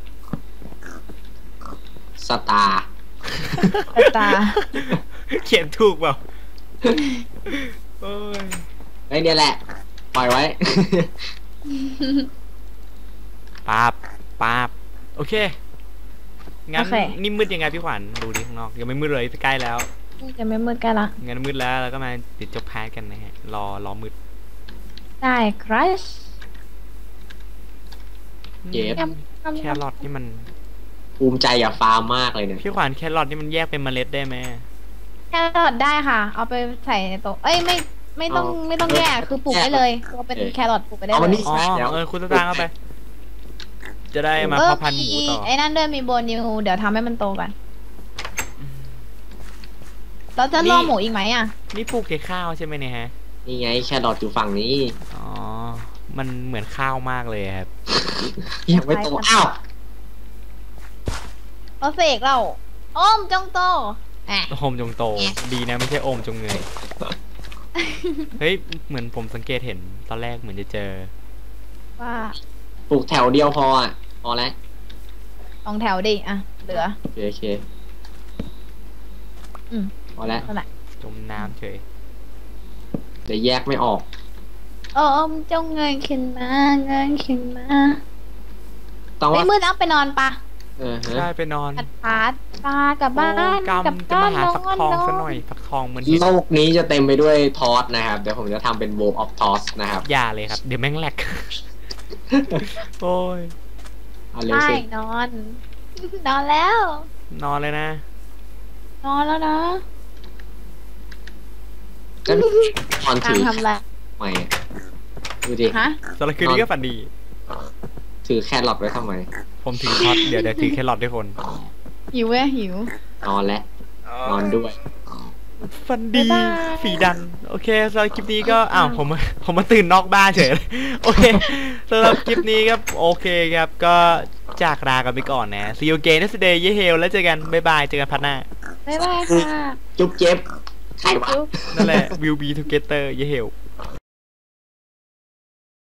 สตาร์ตาตาเขียนถูกเปล่าโอ้ยไอ้เนี่ยแหละ ปล่อยไว้ปาบปาบโอเคงั้นโอเคนี่มืดยังไงพี่ขวัญดูดิข้างนอกยังไม่มืดเลยใกล้แล้วจะไม่มืดกันละงั้นมืดแล้วแล้วก็มาติดจบพาร์ทกันนะฮะรอรอมืดได้ครับเจ็บยำยำแครอทนี่มันภูมิใจกับฟาร์มมากเลยเนี่ยพี่ขวัญแครอทนี่มันแยกเป็นเมล็ดได้ไหมแครอทได้ค่ะ เอาไปใส่ในโต๊ะเอ้ยไม่ไม่ต้องไม่ต้องแยกคือปลูกได้เลยเอาเป็นแครอทปลูกไปได้เอาเลมาย นี่อ๋อเดี๋ยวเออคุณสตางค์เอาไป จะได้มาเออเพาะพันธุ์หมูต่อไอ้นั่นด้วยมีโบนิวเดี๋ยวทำให้มันโตกันเราจะล่อหมูอีกไหมอ่ะนี่ปลูกแต่ข้าวใช่ไหมเนี่ยฮะนี่ไงแครอทอยู่ฝั่งนี้อ๋อมันเหมือนข้าวมากเลยครับยังไม่โตอ้าวเราเสกเราโอ้มจงโตอ่ะโอมจงโตดีนะไม่ใช่โอมจงเงยเฮ้ยเหมือนผมสังเกตเห็นตอนแรกเหมือนจะเจอว่าปลูกแถวเดียวพออ่ะ พอแล้วสองแถวดิอ่ะเหลือโอเคโอเคอืมพอแล้วนั่นแหละจมน้ำเฉยเดี๋ยวแยกไม่ออกโอ้มจงเงยขึ้นมาเงยขึ้นมาต้องไม่ว่ามืดแล้วไปนอนปะเออฮะใช่ไปนอนผัดพาร์ทปลากลับบ้านกรรมกลับจะบ้ามาน หานอนฟักทองนซะอนหน่อยฟักทองเหมือนเห็นโลกนี้จะเต็มไปด้วยทอสนะครับเดี๋ยวผมจะทำเป็น World of Toss นะครับอย่าเลยครับ เดี๋ยวแม่งแหลก โอ้ยเอาเร็วใช่สินอน นอนแล้วนอนเลยนะนอนแล้วนะก็นอนกาถืงอทำอะไรทำไมอะดูดิฮะสำหรับคืนนี้ก็ฝันดีถือแครอทไว้ทำไมผมถือท็อตเดี๋ยวเดี๋ยวถือแครอทด้วยคนหิวเว้ยหิวนอนแล้วนอนด้วยฝันดีบ๊ายบายฝีดัน โอเคสำหรับคลิปนี้ก็อ้าวผมผมมาตื่นนอกบ้านเฉยเลย โอเคสำหรับคลิปนี้ครับโอเคครับก็จากลากันไปก่อนนะ see you again next day เยเฮลแล้วเจอกันบ๊ายบายเจอกันพัดหน้าบ๊ายบายค่ะจุ๊บเจ็บใครวะจุ๊บนั่นแหละ will be together เยเฮล